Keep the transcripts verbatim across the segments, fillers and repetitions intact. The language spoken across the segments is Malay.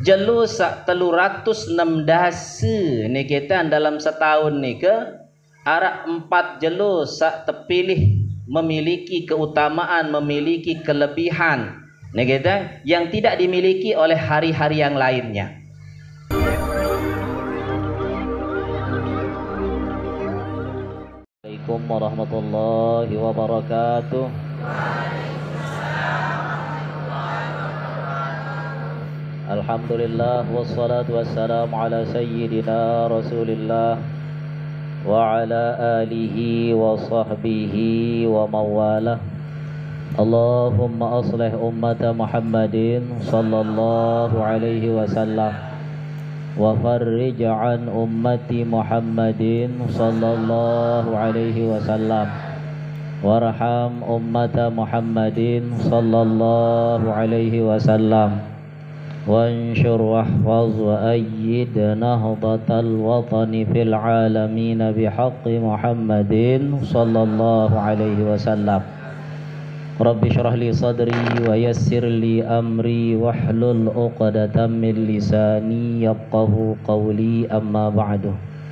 jelu sak telu ratus enam dasa ni kita dalam setahun ni ke arak empat jelu sak terpilih memiliki keutamaan, memiliki kelebihan ni kita yang tidak dimiliki oleh hari-hari yang lainnya. Assalamualaikum warahmatullahi wabarakatuh. Alhamdulillah wassalatu wassalamu ala sayyidina Rasulillah wa ala alihi wa sahbihi wa mawalah. Allahumma aslih ummata Muhammadin sallallahu alaihi wasallam wa farrij an ummati Muhammadin sallallahu alaihi wasallam warham ummata Muhammadin sallallahu alaihi wasallam وانشر واحفظ وأيد نهضة الوطن في العالمين بحق محمد صلى الله عليه وسلم رب اشرح لي صدري ويسر لي أمري واحلل عقدة من لساني يفقهوا قولي أما بعد.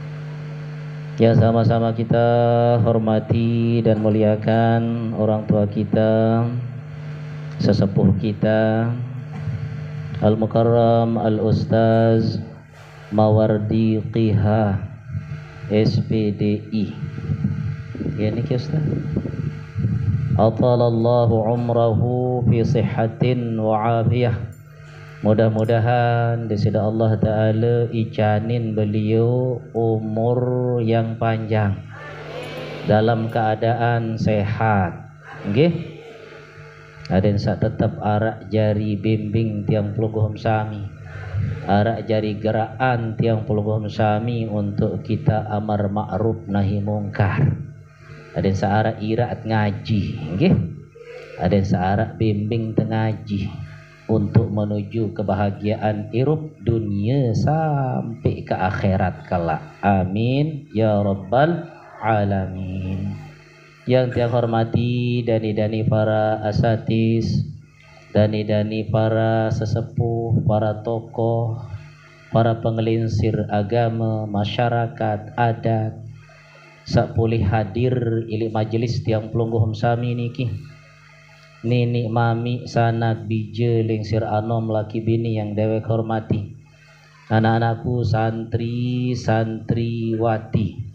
Ya, sama-sama kita hormati dan muliakan orang tua kita, sesepuh kita, Al-Mukarram Al-Ustaz Mawardi Qiha S P D I. Ya ni ke Ustaz? Atalallahu umrahu fi sihhatin wa afiyah. Mudah-mudahan disida Allah Ta'ala icanin beliau umur yang panjang dalam keadaan sehat. Nggih? Ada yang tetap arak jari bimbing tiang peluguhum sami, arak jari geraan tiang peluguhum sami untuk kita amar ma'ruf nahi mungkar. Ada yang searak iraat ngaji, okay? Ada yang searak bimbing tengaji untuk menuju kebahagiaan hidup dunia sampai ke akhirat kelak. Amin ya rabbal alamin. Yang tiang hormati dani-dani para asatis, dani-dani para sesepuh, para tokoh, para pengelinsir agama, masyarakat, adat, sapulih hadir ili majelis tiang pelungguhum sami niki. Nini mami sanak bija lingsir anom laki bini yang dewek hormati. Anak-anakku santri santriwati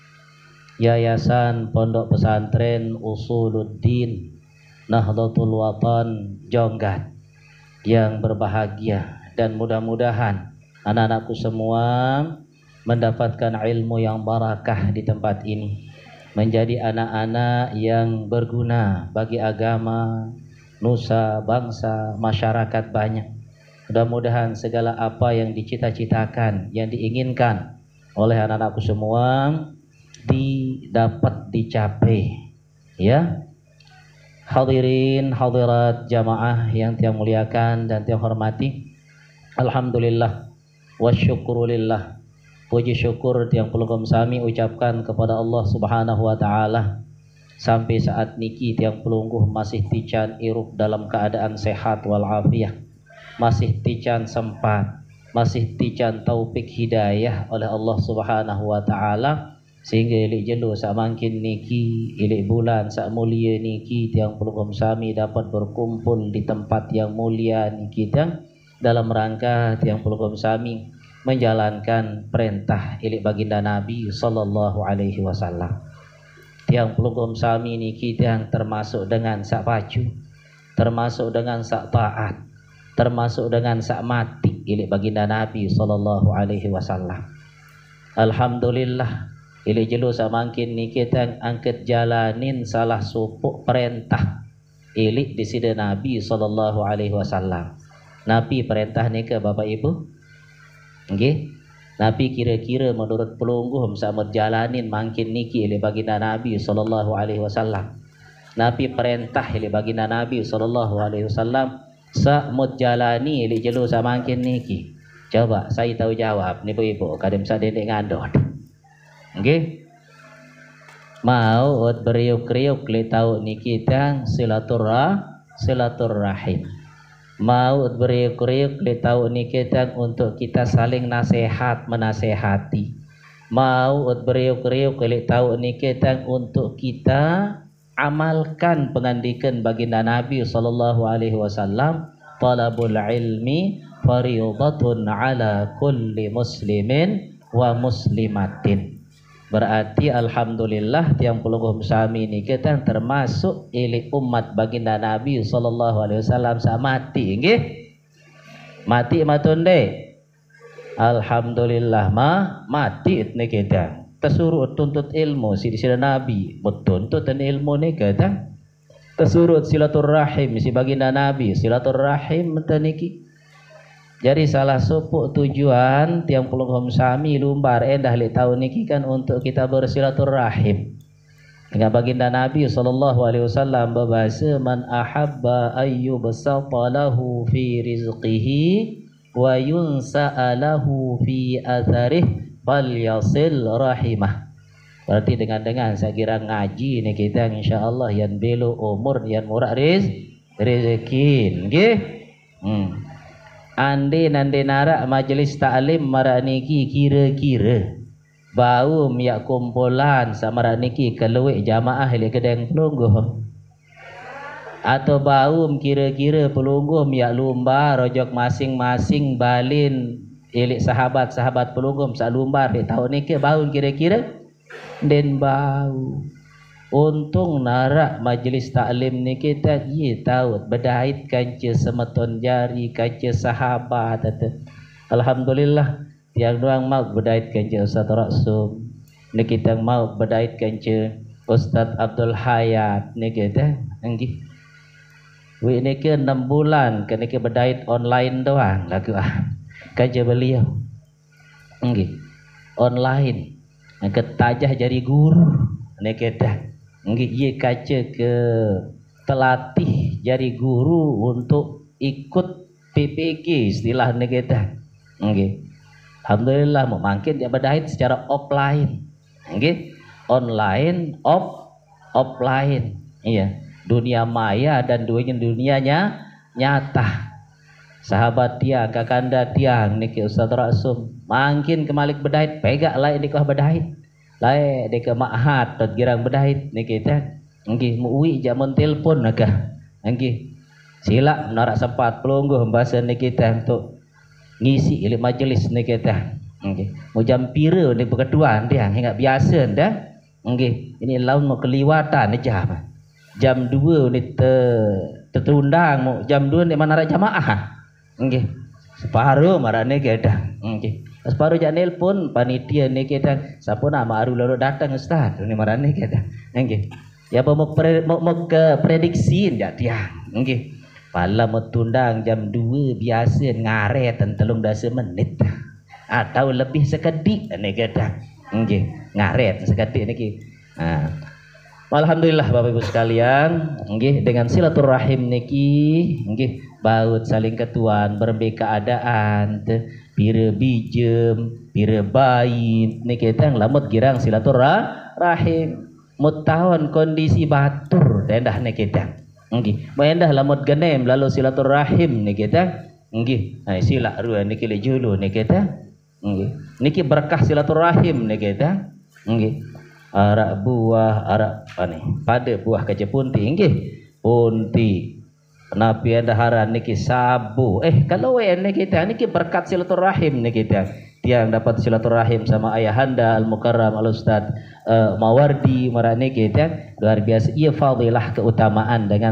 Yayasan Pondok Pesantren Usuluddin Nahdlatul Watan Jonggat yang berbahagia, dan mudah-mudahan anak-anakku semua mendapatkan ilmu yang barakah di tempat ini, menjadi anak-anak yang berguna bagi agama, nusa, bangsa, masyarakat banyak. Mudah-mudahan segala apa yang dicita-citakan, yang diinginkan oleh anak-anakku semua didapat dicapai, ya. Hadirin hadirat jamaah yang tiang muliakan dan tiang hormati, alhamdulillah wa syukurulillah, puji syukur tiang pelugum sami ucapkan kepada Allah Subhanahu wa taala sampai saat niki tiang pelungguh masih tican irup dalam keadaan sehat wal afiyah, masih tican sempat, masih tican taufik hidayah oleh Allah Subhanahu wa taala, sehingga ilik jelu sak mangkin niki, ilik bulan sak mulia niki tiang pelugum sami dapat berkumpul di tempat yang mulia niki tiang dalam rangka tiang pelugum sami menjalankan perintah ilik baginda Nabi sallallahu alaihi wasallam. Tiang pelugum sami niki tiang termasuk dengan sak pacu, termasuk dengan sak taat, termasuk dengan sak mati ilik baginda Nabi sallallahu alaihi wasallam. Alhamdulillah ili jelu samangkin ni kita angkat jalanin salah supuk perintah ilik di sida Nabi sallallahu alaihi wasallam. Nabi perintah ni ke Bapak Ibu? Nggih. Nabi kira-kira menurut pelungguh sama jalanin mangkin niki ili baginda Nabi sallallahu alaihi wasallam. Nabi perintah ili baginda Nabi sallallahu alaihi wasallam sa mut jalani ili jelu samangkin niki. Coba saya tahu jawab ni Ibu, kadem sadendek ngandot. Nggih. Mau ut beriuk-riuk li tahu ni kita silaturrah silaturrahim. Maut beriuk-riuk li tahu ni kita untuk kita saling nasihat menasehati. Maut beriuk-riuk li tahu ni kita untuk kita amalkan pengandikan baginda Nabi sallallahu alaihi wasallam, talabul ilmi fariidatun ala kulli muslimin wa muslimatin. Berarti alhamdulillah tiang pelungguh sami ni kita termasuk ili umat baginda Nabi sallallahu alaihi wasallam samati nggih. Mati matunde. Alhamdulillah ma mati ni kita. Tersuruh tuntut ilmu si sida Nabi, betuntut ilmu ni kita. Tersuruh silaturahim si baginda Nabi, silaturahim meniki. Jadi salah satu tujuan tiang pelungguh sami lumbar endah li tahun niki kan untuk kita bersilaturahim dengan baginda Nabi sallallahu alaihi wasallam berbahasa man ahabba ayyubsata lahu fi rizqihi wa yunsa'alahu fi atharih falyasil rahimah. Berarti dengan dengan saya kira ngaji ni kita insyaallah yang belo umur yang murah riz rezeki nggih. Hmm. Andi nandi narak majlis taklim maraniki kira-kira bau miak kumpulan sama maraniki keluik jamaah li kedeng pelungguh atau bau kira-kira pelungguh miak lumba rojok masing-masing balin ilik sahabat-sahabat pelungguh sak lumbar di tahun ni ke bau kira-kira den bau. Untung narak majlis taklim ni kita ye tahu berdait kanca semeton jari kanca sahabat atau alhamdulillah tiang doang mau berdait kanca Ustaz Raksum ni kita mau berdait kanca Ustaz Abdul Hayat ni kita nggih we ni ke enam bulan ke ni ke berdait online doang lagu ah kanca beliau nggih online ketajah jadi guru ni kita nggih ye kaca ke telatih jadi guru untuk ikut P P G istilah kita nggih. Alhamdulillah mungkin dia berdait secara offline nggih, online off offline iya, dunia maya dan dunia dunianya nyata. Sahabat tiang kakanda tiang niki Ustaz Raksum makin kemalik berdait pegak lah ini kau berdait lai deka ma'had tot girang bedait ni kita nggih muwi jamun telpon nakah nggih sila narak sempat pelungguh bahasa ni kita untuk ngisi ilmu majlis ni kita nggih mau jam pira ni berkeduan dia ingat biasa dah nggih ini laun mau keliwatan jam jam dua ni ter tertundang mau jam dua ni mana narak jamaah nggih separuh marane kita nggih separuh jak nelpon panitia ni kita siapa nama aru lalu datang ustaz ni marane kita nggih ya mau pre, mau, mau ke prediksi jak dia nggih pala mau tundang jam dua biasa ngaret telung dasa menit atau lebih sekedik ni kita nggih ngaret sekedik niki ha alhamdulillah Bapak Ibu sekalian nggih dengan silaturahim niki nggih baut saling ketuan berbe keadaan pira bijem pira bait ni kita lamut girang silaturahim mutahon kondisi batur endah ni kita nggih endah lamut genem lalu silaturahim ni kita nggih ai sila rua niki le julu ni kita nggih niki berkah silaturahim ni kita nggih arak buah arak ani pada buah kaca punti nggih punti Nabi ada haran niki sabu eh kalau we ni kita niki berkat silaturahim ni kita tiang dapat silaturahim sama ayahanda al-mukarram al-ustaz uh, Mawardi marane kita luar biasa ia fadilah keutamaan dengan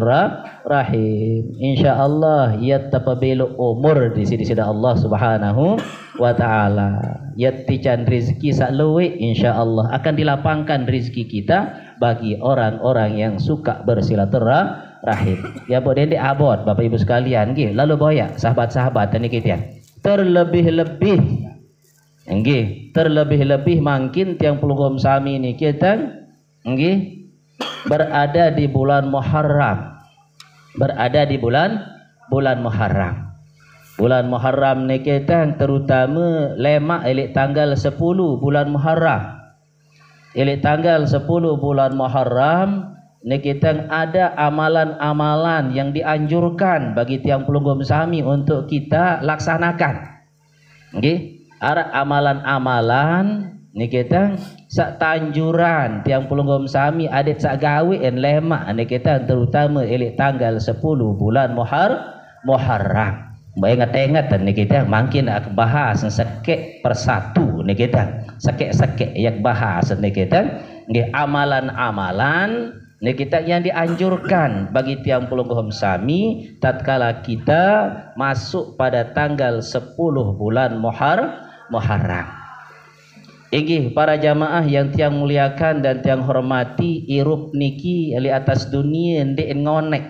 silaturahim insyaallah ia tapabelu umur di sini sida Allah Subhanahu wa taala yatican rezeki sak luwe insyaallah akan dilapangkan rezeki kita bagi orang-orang yang suka bersilaturahim rahim. Ya buat dendek abot Bapak Ibu sekalian nggih. Lalu boya sahabat-sahabat tadi kita. Terlebih-lebih nggih, terlebih-lebih mungkin tiang pelungguh sami ni kita nggih berada di bulan Muharram. Berada di bulan bulan Muharram. Bulan Muharram ni kita terutama lemak elik tanggal sepuluh bulan Muharram. Elik tanggal sepuluh bulan Muharram niki tang ada amalan-amalan yang dianjurkan bagi tiang pelunggum sami untuk kita laksanakan. Nggih, ada amalan-amalan niki tang sak tanjuran tiang pelunggum sami adet sak gawe en lemak niki tang terutama elik tanggal sepuluh bulan Muhar Muharram. Mbak ingat-ingat niki tang makin ak bahas sekek persatu niki tang sekek-sekek yak bahas niki tang nggih amalan-amalan niki tang yang dianjurkan bagi tiang pelunggum sami tatkala kita masuk pada tanggal sepuluh bulan Muhar Muharram. Inggih para jamaah yang tiang muliakan dan tiang hormati, irup niki li atas dunia ndek ngonek.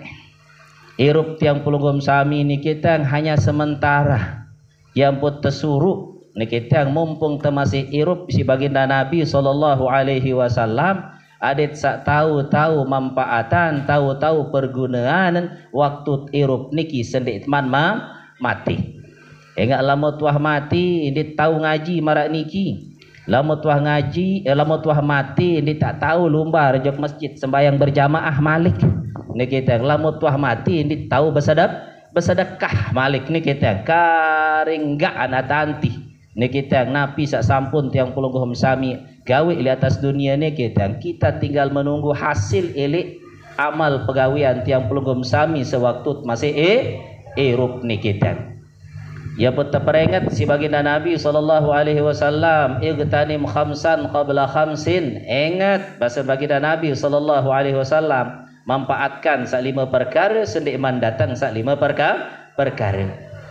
Irup tiang pelunggum sami niki tang hanya sementara. Yang pun tersuruh niki tang mumpung termasih irup si baginda Nabi sallallahu alaihi wasallam adet sak tahu-tahu manfaatan, tahu-tahu pergunaan waktu irup niki sendik teman ma mati. Ingat lama tuah mati ini tahu ngaji marak niki. Lama tuah ngaji, eh, lama tuah mati ini tak tahu lumbar jok masjid sembahyang berjamaah malik. Ni kita lama tuah mati ini tahu bersedekah bersedekah malik ni kita karing enggak anak tanti. Ni kita napi sak sampun tiang pelungguh sami gawe di atas dunia ni kita kita tinggal menunggu hasil elik amal pegawian tiang pelungguh sami sewaktu masih eh irup ni kita. Ya pun terperingat si baginda Nabi sallallahu alaihi wasallam igtanim khamsan qabla khamsin. Ingat bahasa baginda Nabi sallallahu alaihi wasallam manfaatkan sak lima perkara sendik man datang sak lima perkara perkara.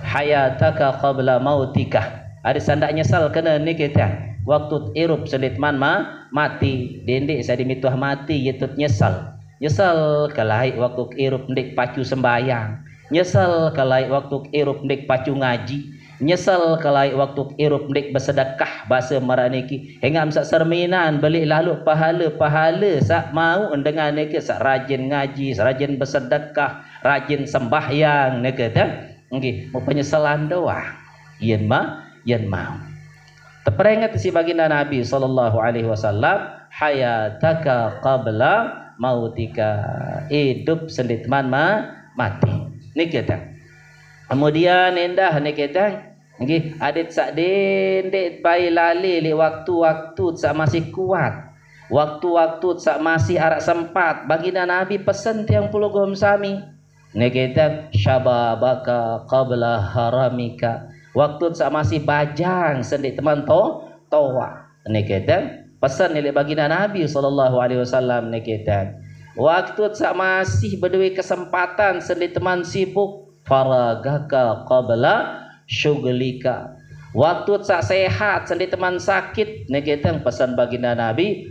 Hayataka qabla mautika. Ada sandak nyesal kena ni kita. Waktu irup sendik man ma mati dendik sadi mituah mati yetut nyesal. Nyesal kalai waktu irup ndik pacu sembayang. Nyesal kalai waktu irup ndik pacu ngaji. Nyesal kalai waktu irup ndik bersedekah bahasa maraniki. Hingga sak serminan balik lalu pahala-pahala sak mau dengan niki sak rajin ngaji, rajin bersedekah, rajin sembahyang niki dah. Nggih, mau penyesalan doa. Yen ma, yen mau. Terperingat si baginda Nabi sallallahu alaihi wasallam hayataka qabla mautika. Hidup sendiri teman ma mati. Ni kita. Kemudian endah ni kita. Nggih, adik sak dendek bai lali li waktu-waktu sak masih kuat. Waktu-waktu sak masih arak sempat. Baginda Nabi pesan tiang pelunggum sami. Ni kita syababaka qabla haramika. Waktu sak masih bajang sendik teman to toa. Ni kita pesan li baginda Nabi sallallahu alaihi wasallam ni kita. Waktu sak masih berdua kesempatan sendi teman sibuk faragaka qabla syughlika. Waktu sak sehat sendi teman sakit ni kita pesan baginda Nabi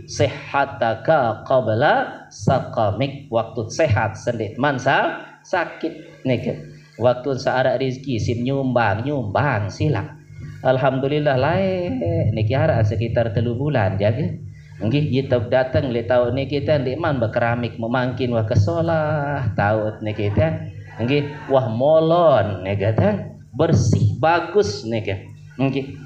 sehataka qabla saqamik. Waktu sehat sendi teman sa sakit ni kita. Waktu sak ada rezeki sim nyumbang nyumbang sila. Alhamdulillah lain niki harap sekitar telu bulan jaga. Nggih kita datang le tahun ni kita ndik man berkeramik memangkin wah kesolah tahun ni kita nggih wah molon ni kata bersih bagus ni ke nggih.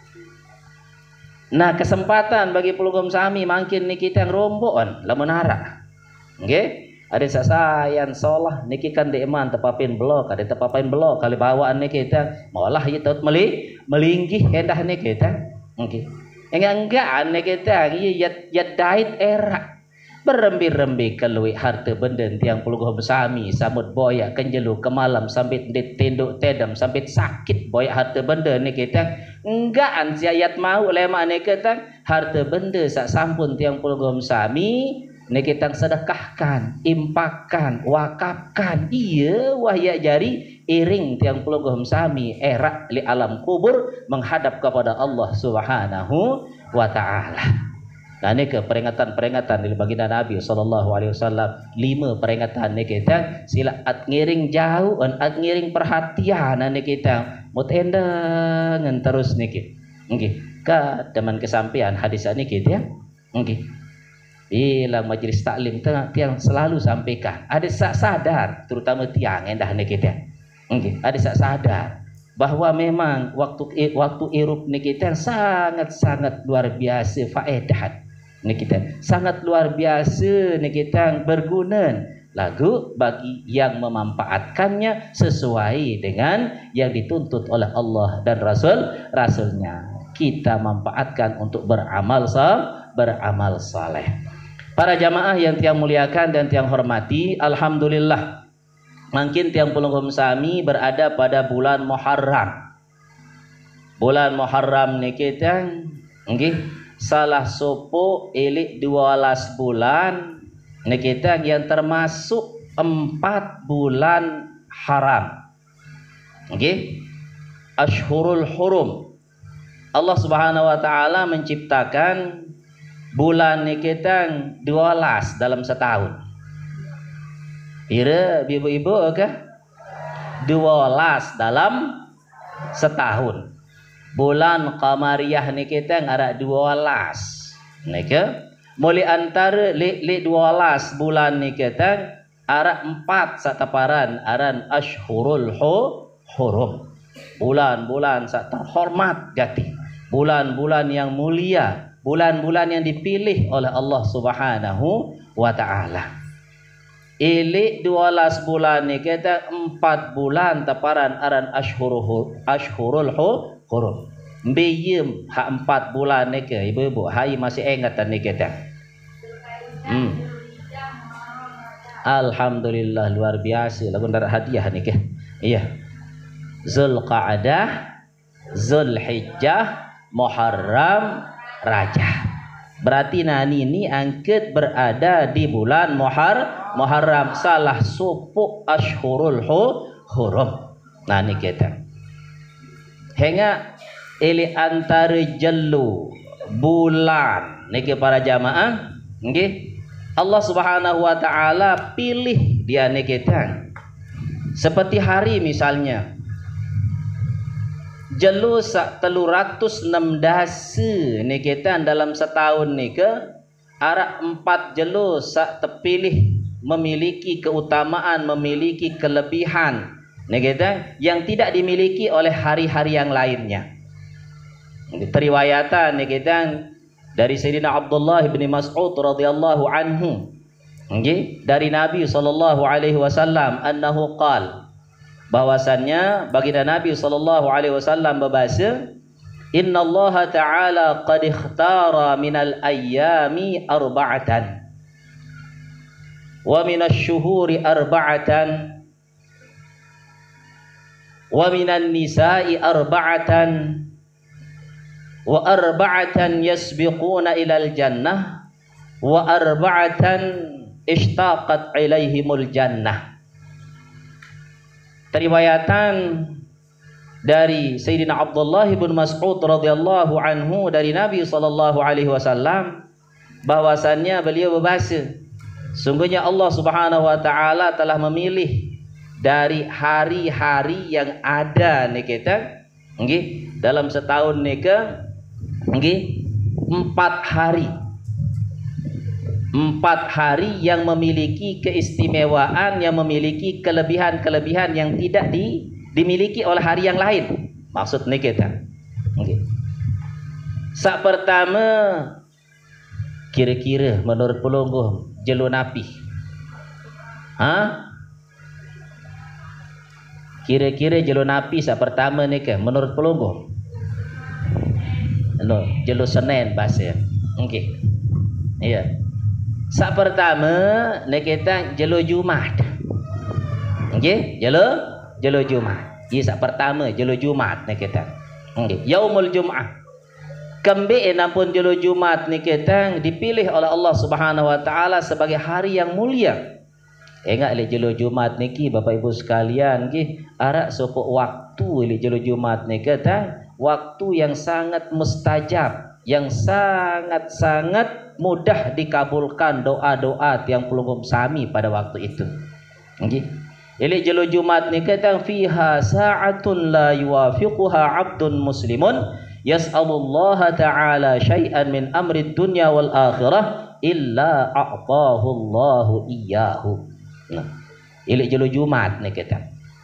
Nah kesempatan bagi pelunggum sami mangkin ni kita rombon lamun hara nggih ada sasayan solah niki kan ndik man tepapin blok ada tepapin blok kali bawaan ni kita malah ye tot meli melinggih endah ni kita nggih. Enggak enggak aneh kita yat yat dait era berembi-rembi keluih harta benda tiang pelungguh besami samut boya kenjelu ke malam sampai ditinduk tedam sampai sakit boya harta benda ni kita enggak an siayat mau lemak ni kita harta benda sak sampun tiang pelungguh besami ni kita sedekahkan impakkan wakafkan iya wahya jari iring tiang pelungguh sami era li alam kubur menghadap kepada Allah Subhanahu wa taala. Nah ini ke peringatan-peringatan dari baginda Nabi sallallahu alaihi wasallam lima peringatan ni kita sila at ngiring jauh dan at ngiring perhatian ni kita mutendangan terus ni kita. Nggih, ka teman kesampian hadis ni kita ya. Nggih. Bila majlis taklim tiang selalu sampaikan ada sak sadar terutama tiang endah ni kita. Okay. Ada sak sadar bahwa memang waktu waktu irup ni kita sangat-sangat luar biasa faedah. Ni kita sangat luar biasa ni kita berguna lagu bagi yang memanfaatkannya sesuai dengan yang dituntut oleh Allah dan Rasul Rasulnya. Kita manfaatkan untuk beramal sal, beramal saleh. Para jamaah yang tiang muliakan dan tiang hormati, alhamdulillah makin tiang pulunggum sami berada pada bulan Muharram. Bulan Muharram ni kita nggih salah sopo elik dua belas bulan ni kita yang termasuk empat bulan haram. Okey. Ashhurul Hurum. Allah Subhanahu wa taala menciptakan bulan ni kita dua belas dalam setahun. Kira ibu-ibu ke? dua belas dalam setahun. Bulan Qamariyah ni kita ada dua belas. Nika mulai antara li, li dua belas bulan ni kita ada empat sataparan aran Ashhurul Hurum. Bulan-bulan sak terhormat gati. Bulan-bulan yang mulia, bulan-bulan yang dipilih oleh Allah Subhanahu wa taala. Ilik dua belas bulan ni kita empat bulan taparan aran Ashhurul Ashhurul Hurum. Biyem hak empat bulan ni ke ibu-ibu hai masih ingatan ni kita. Hmm. Alhamdulillah luar biasa lagu darat hadiah ni ke. Iya. Zulqa'dah, Zulhijjah, Muharram, Rajab. Berarti nani ini angkat berada di bulan Muhar Muharram salah supu Ashhurul Hurum. Nah ni kita. Hingga ili antara jelu bulan niki para jamaah nggih Allah Subhanahu wa taala pilih dia niki kita seperti hari misalnya jelu sak telu ratus enam dasa niki kita dalam setahun nika ara empat jelu sak terpilih memiliki keutamaan memiliki kelebihan ni kita yang tidak dimiliki oleh hari-hari yang lainnya. Periwayatan ni kita dari Sayyidina Abdullah bin Mas'ud radhiyallahu anhu. Nggih, dari Nabi sallallahu alaihi wasallam annahu qala bahwasannya baginda Nabi sallallahu alaihi wasallam berbahasa Inna Allah ta'ala qad ikhtara minal ayyami arba'atan wa minasy syuhuri arba'atan wa minan nisa'i arba'atan wa arba'atan yasbiquna ilal jannah wa arba'atan ishtaqat ilaihimul jannah. Riwayatan dari Sayyidina Abdullah bin Mas'ud radhiyallahu anhu dari Nabi sallallahu alaihi wasallam bahwasannya beliau berbahasa sungguhnya Allah Subhanahu wa taala telah memilih dari hari-hari yang ada nih kita nggih dalam setahun nih ke nggih empat hari empat hari yang memiliki keistimewaan yang memiliki kelebihan-kelebihan yang tidak di, dimiliki oleh hari yang lain maksud nih kita nggih sak pertama kira-kira menurut pelungguh jelu napi ha kira-kira jelu napi sak pertama ni ke menurut pelungguh no jelu Senin bahasa okey iya sak pertama ni kita jelu Jumat okey jelu jelu Jumat ini sak pertama jelu Jumat ni kita okey yaumul Jumat kembali nampun jelu Jumat ni kita dipilih oleh Allah Subhanahu wa taala sebagai hari yang mulia. Ingat le jelu Jumat niki Bapak Ibu sekalian nggih arak sopok waktu le jelu Jumat ni kata waktu yang sangat mustajab yang sangat-sangat mudah dikabulkan doa-doa yang pelunggup sami pada waktu itu nggih ile jelu Jumat ni kata fiha sa'atun la yuwafiquha 'abdun muslimun yas'alullaha ta'ala syai'an min amri dunya wal akhirah illa a'tahu Allahu iyyahu. Nah, ilik jelu Jumat ni kita.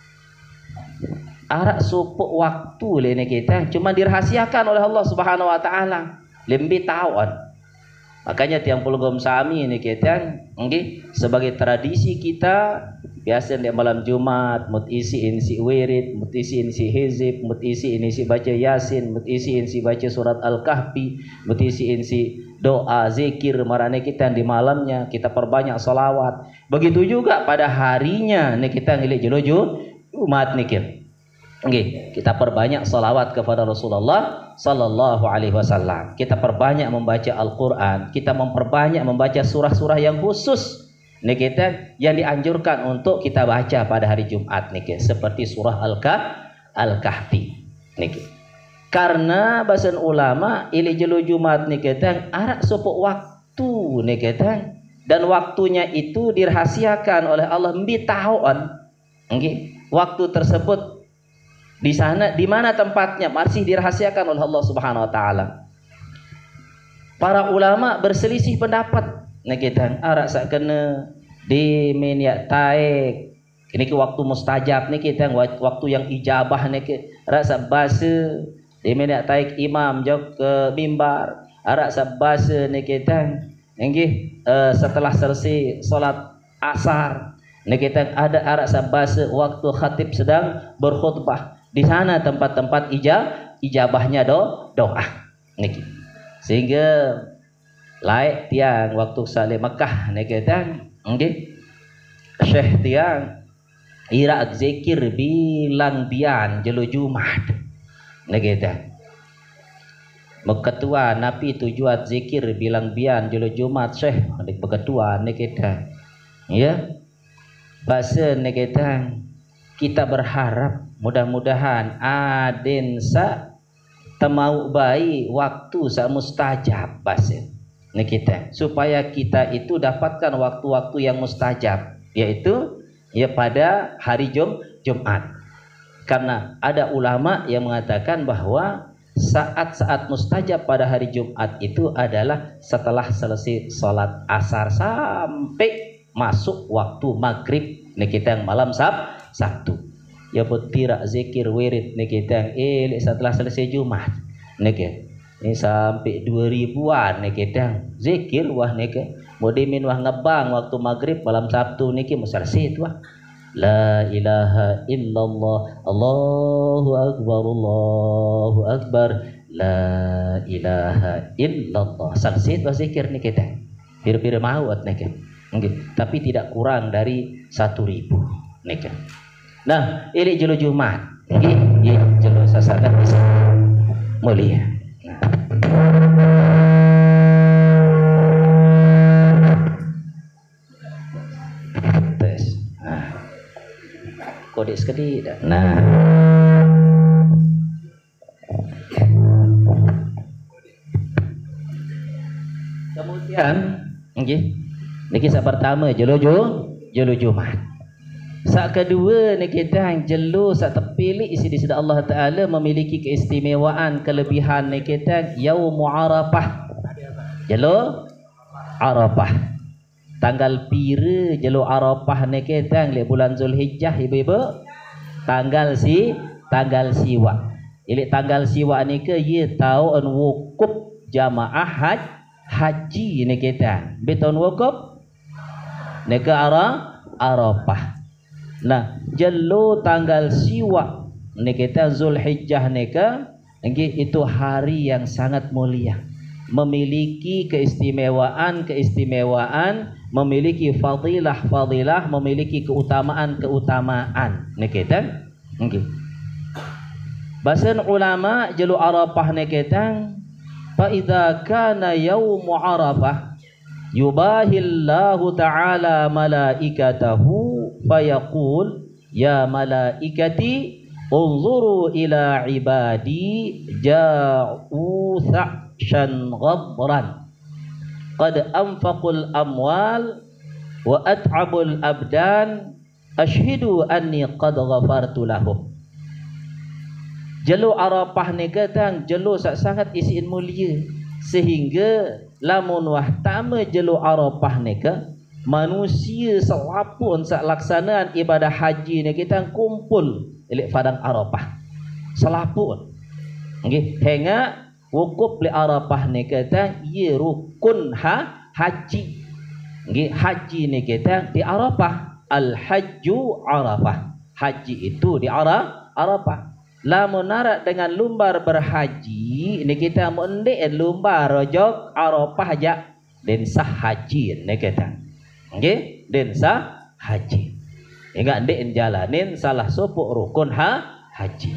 Arak supuk waktu le ni kita cuma dirahasiakan oleh Allah Subhanahu wa taala. Lebih tahun. Makanya tiang pelugom sami ini kita nggih sebagai tradisi kita biasa di malam Jumat mut isi insi wirid, mut isi insi hizib, mut isi insi baca Yasin, mut isi insi baca surat Al-Kahfi, mut isi insi doa zikir marane kita di malamnya kita perbanyak salawat. Begitu juga pada harinya nih kita ngilik jelojo umat nikir. Nggih, kita perbanyak salawat kepada Rasulullah sallallahu alaihi wasallam. Kita perbanyak membaca Al-Qur'an, kita memperbanyak membaca surah-surah yang khusus nih kita yang dianjurkan untuk kita baca pada hari Jumat nih seperti surah Al-Kahfi Al-Kahfi nih. Karena bahasan ulama ili jelu Jumat nih kita arak sopok waktu nih kita dan waktunya itu dirahasiakan oleh Allah mbi tahun. Nggih, waktu tersebut di sana di mana tempatnya masih dirahasiakan oleh Allah Subhanahu wa taala. Para ulama berselisih pendapat. Nah kita arak sak kena di minyak taik. Ini ke waktu mustajab nih kita waktu yang ijabah nih ke arak sak basa di minyak taik imam jauh ke mimbar. Arak sak basa nih kita nggih uh, setelah selesai salat asar. Nih kita ada arak sak basa waktu khatib sedang berkhutbah. Di sana tempat-tempat ijab, ijabahnya do, doa. Niki. Sehingga laik tiang waktu salih Mekah niki dan nggih. Syekh tiang ira zikir bilang bian jelu Jumat. Niki dan Meketua Nabi tujuan zikir bilang bian jelu Jumat Syekh ndik beketua niki dan. Ya. Bahasa niki dan kita berharap mudah-mudahan aden sa temau bayi waktu sa mustajab basin nih kita supaya kita itu dapatkan waktu-waktu yang mustajab yaitu ya pada hari Jum Jumat. Karena ada ulama yang mengatakan bahwa saat-saat mustajab pada hari Jumat itu adalah setelah selesai sholat asar sampai masuk waktu maghrib nih kita yang malam sab Sabtu. Ya betirak zikir wirid nih kita eh setelah selesai Jumat nih ini sampai dua ribuan nih kita zikir wah nih mudimin wah ngebang waktu maghrib malam Sabtu nih kita selesai wah la ilaha illallah Allahu akbar Allahu akbar la ilaha illallah selesai wah zikir nih kita pir-pir mawat nih kita tapi tidak kurang dari satu ribu nih kita. Nah, ini jelu Jumat. Ini jelu sasaran bisa mulia. Nah. Tes. Nah. Kode sekali dah. Nah. Kemudian, nggih. Niki sak pertama jelu jelu Jumat. Sak kedua ni kita yang jelu sak terpilih isi di sisi Allah Taala memiliki keistimewaan kelebihan ni kita Yaum Arafah. Jelu Arafah. Tanggal pira jelu Arafah ni kita di bulan Zulhijjah ibu-ibu. Tanggal si tanggal siwa. Ili tanggal siwa ni ke ye tahun wukuf jamaah haj, haji ni kita. Beton wukuf ni ke arah Arafah. Nah, jelu tanggal siwa ni kita Zulhijjah ni ke itu hari yang sangat mulia, memiliki keistimewaan-keistimewaan, memiliki fadilah-fadilah, memiliki keutamaan-keutamaan ni kita. Nggih. Bahasan ulama jelu Arafah ni kita fa idza kana yaum Arafah yubahillahu ta'ala malaikatahu fayaqul ya malaikati unzuru ila ibadi ja'u sa'shan ghabran qad anfaqul amwal wa at'abul abdan ashhidu anni qad ghafartu lahum. Jelu Arafah ni katang jelu sangat isiin mulia sehingga lamun wah tama jelu Arafah ni ke manusia selapun sak laksanaan ibadah haji ni kita kumpul di padang Arafah selapun nggih hingga wukuf di Arafah ni kata ia rukun ha haji. Nggih, haji ni kata di Arafah. Al hajju Arafah. Haji itu di Ara Arafah. Lamun narak dengan lumbar berhaji ni kita mendik lumbar rojok Arafah aja den sah haji ni kata. Nggih, den sah haji. Ingat ndik jalanin salah sopok rukun ha haji.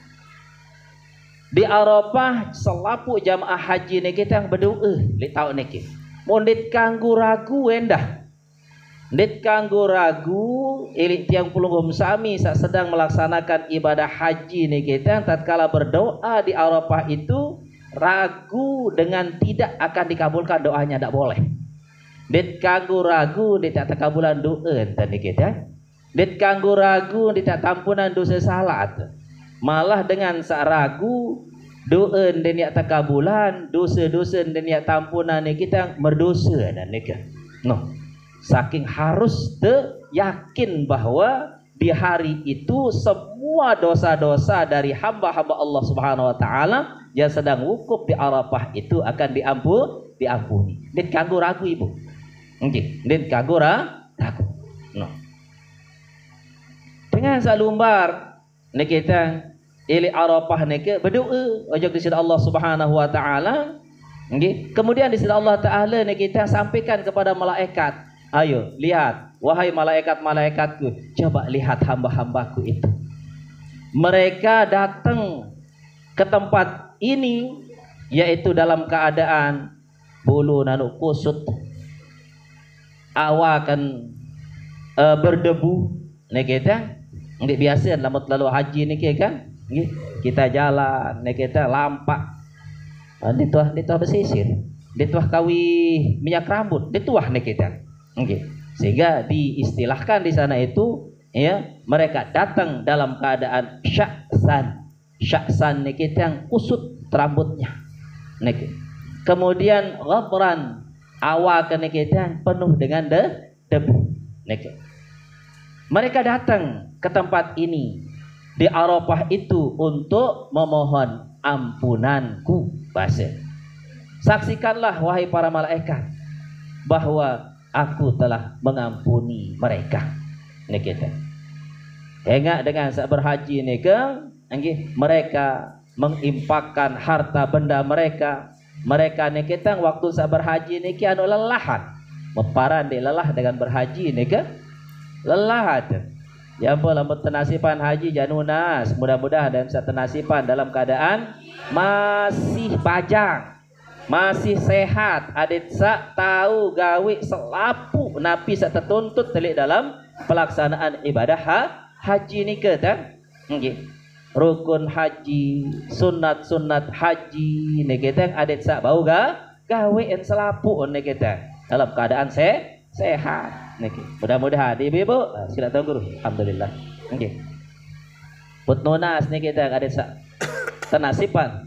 Di Arafah selapu jamaah haji ni kita berdoa li tahu niki. Mondit kanggo ragu endah. Ndit kanggo ragu ilik tiang pulunggum sami saat sedang melaksanakan ibadah haji ni kita tatkala berdoa di Arafah itu ragu dengan tidak akan dikabulkan doanya, tak boleh. Ndit kanggo ragu tidak terkabulan doa tadi kita. Ndit kanggo ragu tidak tampunan dosa salat. Malah dengan sak ragu doa dan yak takabulan, dosa-dosa dan yak tampunan ni kita berdosa dan nikah. No. Saking harus te yakin bahwa di hari itu semua dosa-dosa dari hamba-hamba Allah Subhanahu wa taala yang sedang wukuf di Arafah itu akan diampun, diampuni. Din kanggo ragu ibu. Nggih, din kanggo ragu. No. Dengan salumbar ni kita ili Arafah ni ke berdoa ojok di sisi Allah Subhanahu wa taala. Nggih, kemudian di sisi Allah taala ni kita sampaikan kepada malaikat. Ayo lihat, wahai malaikat-malaikatku, coba lihat hamba-hambaku itu. Mereka datang ke tempat ini yaitu dalam keadaan bulu nanu kusut, awakan e, berdebu. Nih kita, nggak biasa lamut lalu haji nih kan? Kita jalan, nih kita lampak, dituah dituah besisir, dituah kawi minyak rambut, dituah nih kita. Okay. Sehingga diistilahkan di sana itu ya mereka datang dalam keadaan syaksan. Syaksan ni kita yang kusut rambutnya. Nih. Kemudian ghabran awak ni kita yang penuh dengan de, debu. Nih. Mereka datang ke tempat ini di Arafah itu untuk memohon ampunanku bahasa. Saksikanlah wahai para malaikat bahwa aku telah mengampuni mereka. Ini kita. Ingat dengan saat berhaji ni ke, mereka mengimpakkan harta benda mereka. Mereka ni kita waktu saat berhaji ni ke anu lelahan. Meparan di lelah dengan berhaji ni ke lelah tu. Ya ampun lambat tenasipan haji janunas. Mudah-mudahan dan saat tenasipan dalam keadaan masih bajang. Masih sehat, adik sak tahu gawe selapu napi sak tertuntut telik dalam pelaksanaan ibadah ha, haji ni ke tak? Nggih. Rukun haji, sunat-sunat haji ni kita adik sak bau ga gawe en selapu ni kita dalam keadaan se sehat niki. Mudah-mudahan ibu-ibu sila tahu guru. Alhamdulillah. Nggih. Putnunas ni kita adik sak tenasipan.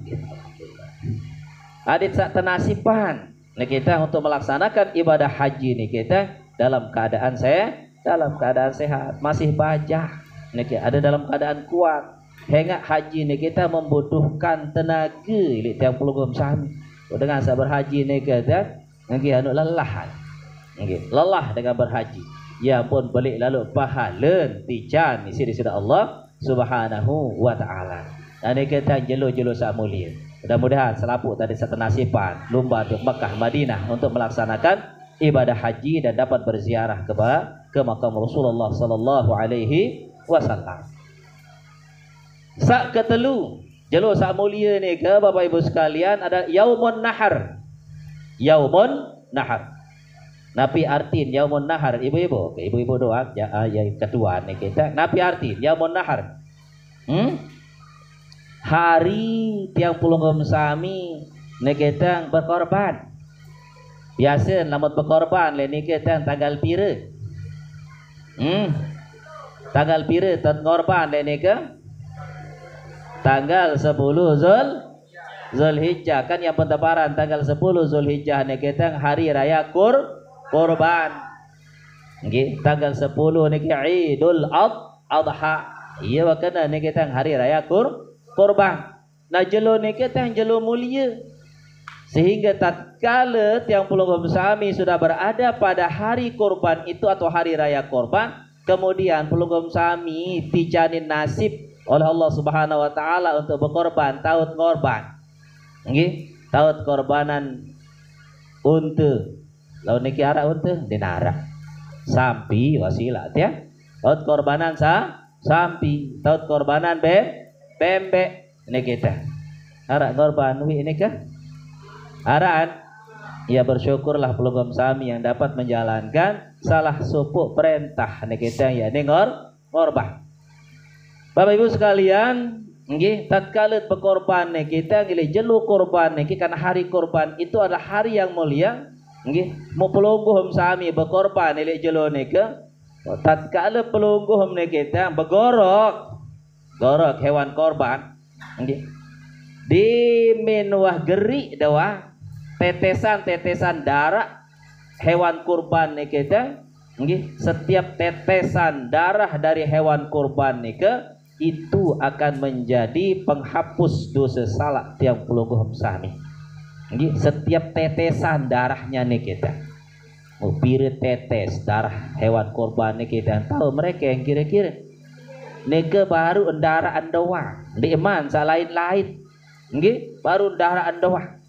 Adit sak tenasipan ni kita untuk melaksanakan ibadah haji ni kita dalam keadaan saya dalam keadaan sehat, masih bajah ni kita ada dalam keadaan kuat. Hingga haji ni kita membutuhkan tenaga ilik tiang puluh sami. Dengan saat berhaji ni kita ngi anu lelah. Ngi lelah dengan berhaji. Ya pun balik lalu pahala tijan isi di sisi Allah Subhanahu wa taala. Dan kita jelo-jelo sak mulia. Mudah-mudahan selaput tadi setenasipan lumba di Mekah Madinah untuk melaksanakan ibadah haji dan dapat berziarah ke ke makam Rasulullah sallallahu alaihi wasallam. Sak ketelu, jelo sak mulia ni ke Bapak Ibu sekalian ada Yaumun Nahar. Yaumun Nahar. Napi artin Yaumun Nahar ibu-ibu, ibu-ibu doa ya, ya ketua ni kita. Napi artin Yaumun Nahar. Hmm? Hari tiang pulunggum sami neketang berkorban. Biasa lamut berkorban le neketang tanggal pira. Hmm. Tanggal pira tan korban le neke? Tanggal sepuluh Zul Zulhijjah kan yang pentebaran tanggal sepuluh Zulhijjah neketang hari raya kur korban. Nggih, tanggal sepuluh niki Idul Adha. Iya wakana neketang hari raya kur korban. Nah jelo ni kita jelo mulia. Sehingga tatkala tiang pelungguh sami sudah berada pada hari korban itu atau hari raya korban, kemudian pelungguh sami dijanin nasib oleh Allah Subhanahu wa taala untuk berkorban, taut korban. Nggih, taut korbanan unta. Lawan niki arak unta, dinara. Sampi wasilat ya. Taut korbanan sa sampi, taut korbanan be pembek. Ini kita. Arak korban wi ini kah? Arakan. Ya bersyukurlah pelungguh sami yang dapat menjalankan salah supuk perintah ini kita ya ngor korban. Bapak Ibu sekalian, nggih, tatkala berkorban nih kita gile jelu korban nih karena hari korban itu adalah hari yang mulia, nggih. Mau pelungguh sami berkorban nih jelu nih ke, tatkala pelungguh nih kita bergorok, gorok hewan korban, nggih. Di menuah geri dawa tetesan-tetesan darah hewan kurban nih kita, nggih. Setiap tetesan darah dari hewan kurban nih ke itu akan menjadi penghapus dosa salah tiang pelungguh sami. Nggih, setiap tetesan darahnya nih kita. Oh, pirit tetes darah hewan korban nih kita. Tahu mereka yang kira-kira nege baru darah andawa, di iman lain-lain. Nggih, baru darah andawa.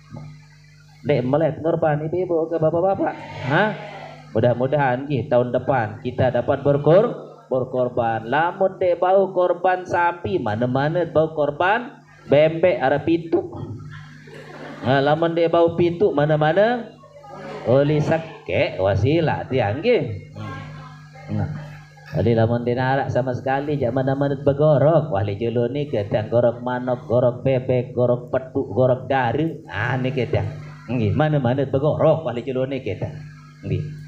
Dek melet korban ibu-ibu ke bapak-bapak. Hah? Mudah-mudahan nggih tahun depan kita dapat berkor berkorban. Lamun dek bau korban sapi, mana-mana bau korban bembek arah pitu. Nah, lamun dek bau pitu mana-mana oli sakek wasilah tiang nggih. Nah, jadi lamun dinarak sama sekali jak mana-mana begorok, wali jelo ni ketang gorok manok, gorok bebek, gorok petuk, gorok garu. Ah ni ketang. Nggih, mana-mana begorok wali jelo ni ketang. Nggih.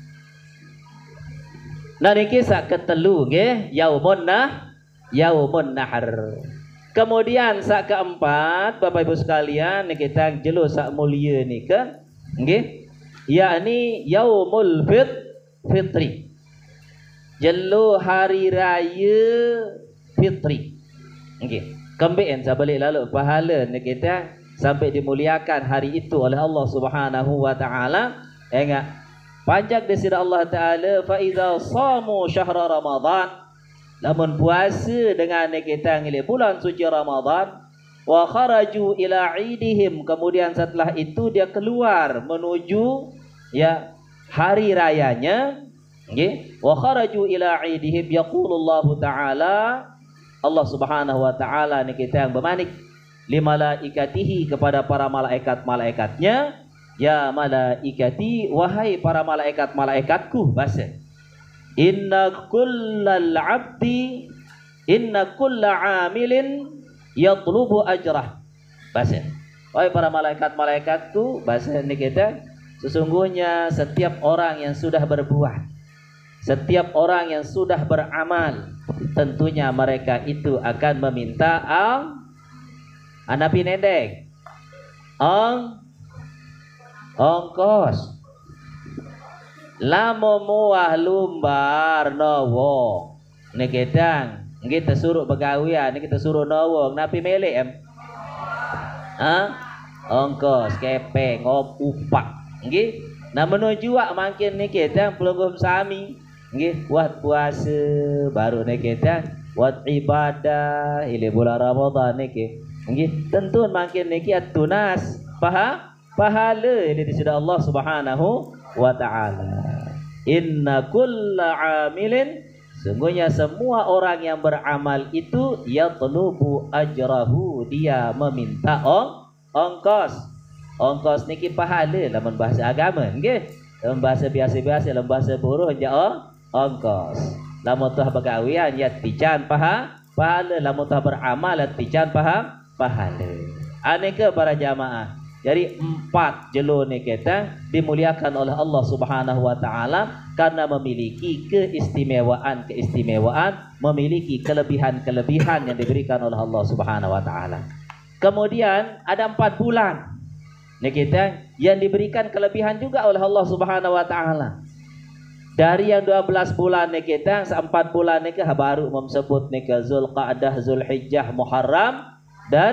Nah niki sak ketelu nggih, yaumun nah yaumun nahar. Kemudian sak keempat Bapak Ibu sekalian niki kita jelo sak mulia nika nggih, yakni yaumul fit fitri. Jelo hari raya fitri. Nggih. Kembeen sabalik lalu pahala niki kita sampai dimuliakan hari itu oleh Allah Subhanahu wa taala. Ingat panjang desira Allah Ta'ala fa idza shamu syahra Ramadan, lamun puasa dengan kita ngilih bulan suci Ramadan, wa kharaju ila idihim, kemudian setelah itu dia keluar menuju ya hari rayanya, nggih, wa kharaju ila idihim yaqulullahu ta'ala, Allah Subhanahu wa taala ni kita yang bermanik li malaikatihi kepada para malaikat-malaikatnya, ya malaikati, wahai para malaikat-malaikatku, bahasa inna kullal abdi inna kulla amilin yatlubu ajrah, bahasa wahai para malaikat-malaikatku, bahasa ini kita sesungguhnya setiap orang yang sudah berbuat, setiap orang yang sudah beramal, tentunya mereka itu akan meminta ang anapi nendek ang ongkos. Lamo muah lumbar nowo niki dang nggih tersuruh begawian niki tersuruh nowo napi melek em ha ongkos kepeng opupak nggih. Nah menuju wak makin niki dang pelungguh sami nggih buat puasa baru niki dang buat ibadah ile bulan Ramadan niki nggih tentu makin niki atunas paham pahala ini di sisi Allah Subhanahu wa taala. Inna kulla amilin, sungguhnya semua orang yang beramal itu yatlubu ajrahu, dia meminta ong ongkos. Ongkos niki pahala dalam bahasa agama nggih. Dalam bahasa biasa-biasa, dalam bahasa buruh ja ongkos. Lamun tah begawian ya tijan paha pahala, lamun tah beramal ya tijan paha pahala. Aneka para jamaah. Jadi empat jelo ni kita dimuliakan oleh Allah Subhanahu wa taala karena memiliki keistimewaan-keistimewaan, memiliki kelebihan-kelebihan yang diberikan oleh Allah Subhanahu wa taala. Kemudian ada empat bulan ni kita yang diberikan kelebihan juga oleh Allah Subhanahu wa taala. Dari yang dua belas bulan ni kita, empat bulan ni ke baru memsebut ni ke Zulqa'dah, Zulhijjah, Muharram dan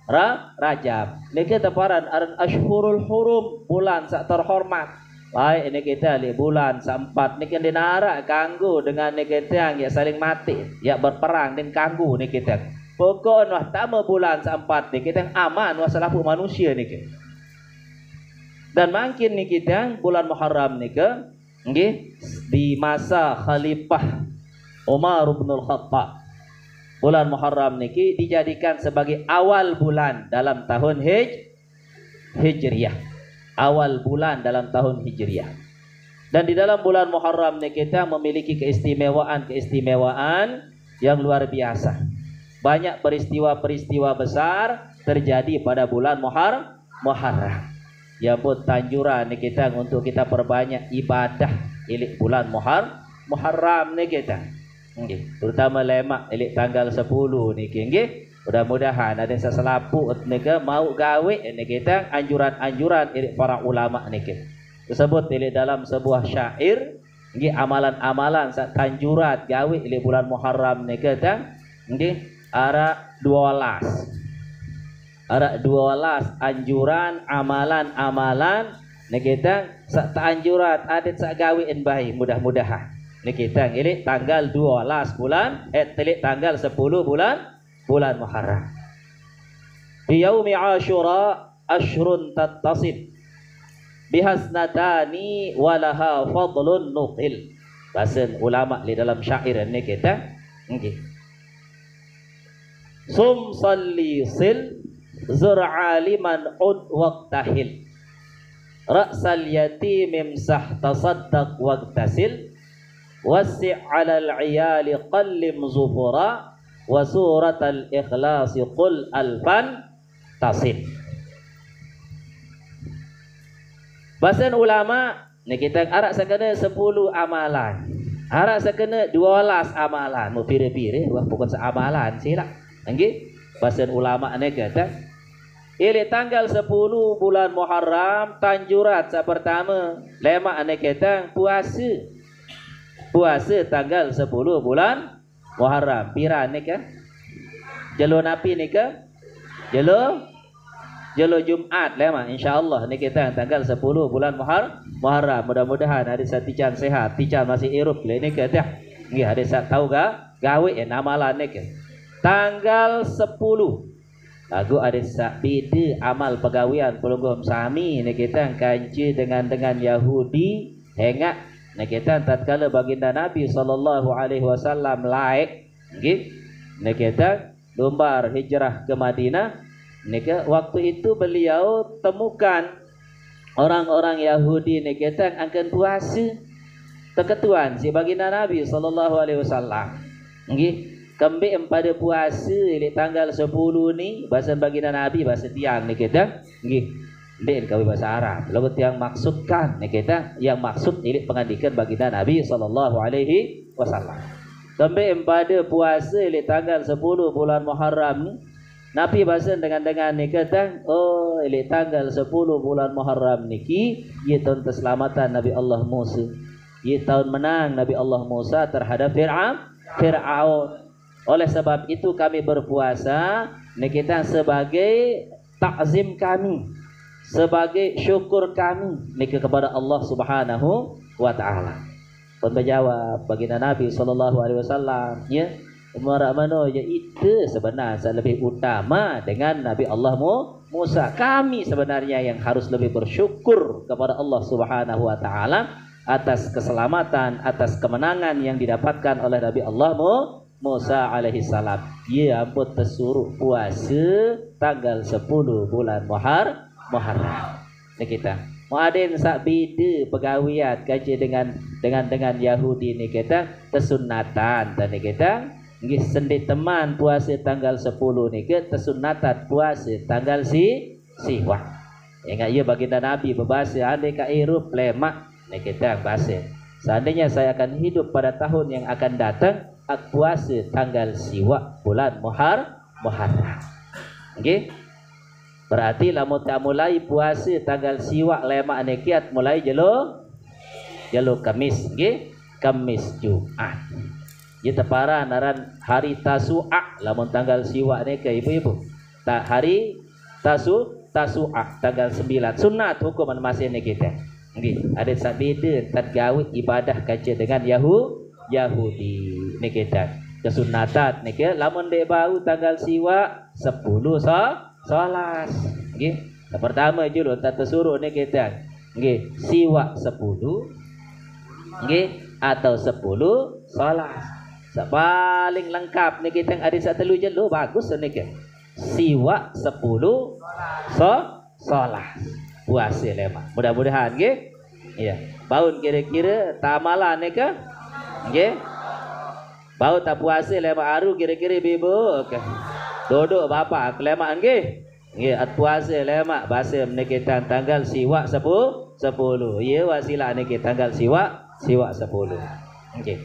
Ra, Rajab. Niki teparan aran Ashhurul Hurum, bulan sak terhormat. Baik ini kita li bulan seempat niki dinara kanggo dengan niki yang ya saling mati, ya berperang dan kanggo niki kita. Pokok wah tama bulan seempat niki kita aman wah selapu manusia niki. Dan makin niki kita bulan Muharram niki nggih di masa Khalifah Umar bin Al-Khattab. Bulan Muharram niki dijadikan sebagai awal bulan dalam tahun hij Hijriah. Awal bulan dalam tahun Hijriah. Dan di dalam bulan Muharram niki kita memiliki keistimewaan-keistimewaan yang luar biasa. Banyak peristiwa-peristiwa besar terjadi pada bulan Muhar Muharram. Ya pun tanjuran niki kita untuk kita perbanyak ibadah ilik bulan Muhar Muharram niki kita. Nggih, terutama lemak ilik tanggal sepuluh niki nggih. Mudah-mudahan ada seselapu niki mau gawe niki kita anjuran-anjuran ilik para ulama niki. Tersebut ilik dalam sebuah syair nggih amalan-amalan sak tanjurat gawe ilik bulan Muharram niki kita nggih ara dua belas. Ara dua belas anjuran amalan-amalan niki kita sak anjurat adat sak gawein baik mudah-mudahan. Niki kita ini tanggal dua belas bulan eh telik tanggal sepuluh bulan bulan Muharram. Fi yaumi Asyura ashrun tattasil bihasnatani walaha fadlun nuqil. Bahasa ulama di dalam syair ini kita nggih. Sum salli sil zur'a liman ud waqtahil ra'sal yatim imsah tasaddaq waqtasil wasi' 'alal 'iyali qallim zufura wa suratal ikhlas qul alfan tasid. Bahasa ulama ni kita arak sakena sepuluh amalan. Arak sakena dua belas amalan. Mu pire-pire wah bukan seamalan sila. Nggih. Bahasa ulama ni kata ili tanggal sepuluh bulan Muharram tanjurat sa pertama lemak ni kita puasa. Puasa tanggal sepuluh bulan Muharram. Pira ni ke? Jelo napi ni ke? Jelo Jelo Jumat lema insyaallah ni kita tanggal sepuluh bulan Muhar Muharram. Mudah-mudahan hari satican sehat, tican masih irup le ni ke teh. Nggih hari sak tahu ga gawe en amalan ni ke. Tanggal sepuluh lagu ada sak beda amal pegawian pelungguh sami ni kita kanci dengan dengan Yahudi hengak. Nah kita tatkala baginda Nabi sallallahu alaihi wasallam laik nggih nah kita lumbar hijrah ke Madinah nika waktu itu beliau temukan orang-orang Yahudi nih kita akan puasa terketuan si baginda Nabi sallallahu alaihi wasallam nggih kembali pada puasa di tanggal sepuluh ni bahasa baginda Nabi bahasa tiang nih kita nggih Dek kau bahasa Arab. Lalu yang maksudkan ni kita yang maksud ini pengandikan baginda Nabi sallallahu alaihi wasallam. Sampai pada puasa di tanggal sepuluh bulan Muharram ni Nabi bahasa dengan dengan ni kata oh di tanggal sepuluh bulan Muharram niki ia tahun keselamatan Nabi Allah Musa. Ia tahun menang Nabi Allah Musa terhadap Fir'aun. Fir'aun. Oleh sebab itu kami berpuasa ni kita sebagai takzim kami. Sebagai syukur kami nika kepada Allah Subhanahu wa taala. Pun berjawab baginda Nabi sallallahu alaihi wasallam ya umara mano ya itu sebenarnya lebih utama dengan Nabi Allah Musa. Kami sebenarnya yang harus lebih bersyukur kepada Allah Subhanahu wa taala atas keselamatan, atas kemenangan yang didapatkan oleh Nabi Allah Musa alaihi salam. Ya ampun tersuruh puasa tanggal sepuluh bulan Muharram Muharram. Ni kita. Muadin sak beda pegawian kaji dengan dengan dengan Yahudi ni kita tersunatan dan ni kita nggih sendiri teman puasa tanggal sepuluh ni ke tersunatan puasa tanggal si siwak. Ingat ya baginda Nabi berbahasa andai ka irup lemak ni kita bahasa. Seandainya saya akan hidup pada tahun yang akan datang ak puasa tanggal siwak bulan Muhar Muharram. Nggih. Berarti lamun tak mulai puasa tanggal siwak lemak nekiat mulai jelo jelo Kamis nggih Kamis Jumat. Ye tepara naran hari Tasu'a lamun tanggal siwak ni ke ibu-ibu. tak hari tasu tasu'ah tanggal sembilan sunat hukuman masih ni kita. Nggih, ada sak beda tergawe ibadah kaca dengan Yahu Yahudi ni kita. Kesunatan ni ke lamun dek baru tanggal siwa sepuluh so solas. Nggih. Yang pertama dulu tak tersuruh ni kita. Nggih, siwa sepuluh. Nggih, atau sepuluh solas. Paling lengkap ni kita ada sak telu je lu bagus ni ke. Siwa sepuluh so solas. Puasa lema. Mudah-mudahan nggih. Ya. Baun kira-kira tamalan ni ke? Nggih. Bau tak puasa lema aru kira-kira bibu ke. Duduk bapa kelema nggih. Nggih, at puasa lema bahasa menikah tanggal siwa sepuluh sepuluh. Ya wasilah ni kita tanggal siwa siwa sepuluh. Nggih.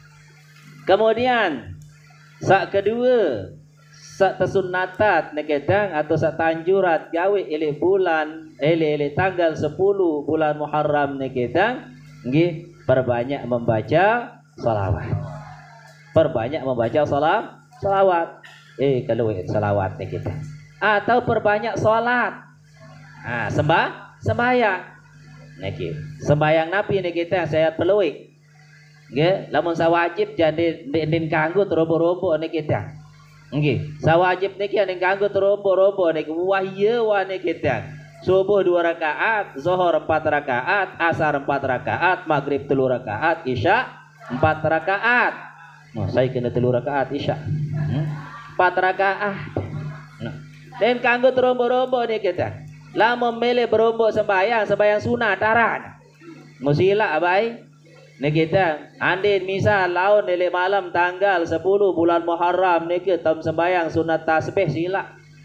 Kemudian sak kedua sak tersunatat neketang atau sak tanjurat gawe ele bulan ele ele tanggal sepuluh bulan Muharram neketang nggih perbanyak membaca salawat. Perbanyak membaca salam salawat. Eh kalau salawat neketang atau perbanyak salat. Ah sembah sembahyang. Niki sembahyang nabi neketang saya peluik. Nggih lamun sawajib jadi din kanggo terobo-robo neketang. Nggih, sawajib niki ning kanggo terompo-rompo niki wahya wa niki kita. Subuh dua rakaat, zuhur empat rakaat, asar empat rakaat, maghrib tiga rakaat, isya empat rakaat. Nah, saya kena tiga rakaat isya. Hmm? empat rakaat. Nah, dan kanggo terompo-rompo niki kita. Lamun memilih berompo sembahyang, sembahyang sunat daran. Musila abai. Ni kita andin misal laun nilai malam tanggal sepuluh bulan Muharram ni ke tam sembayang sunat tasbih sila.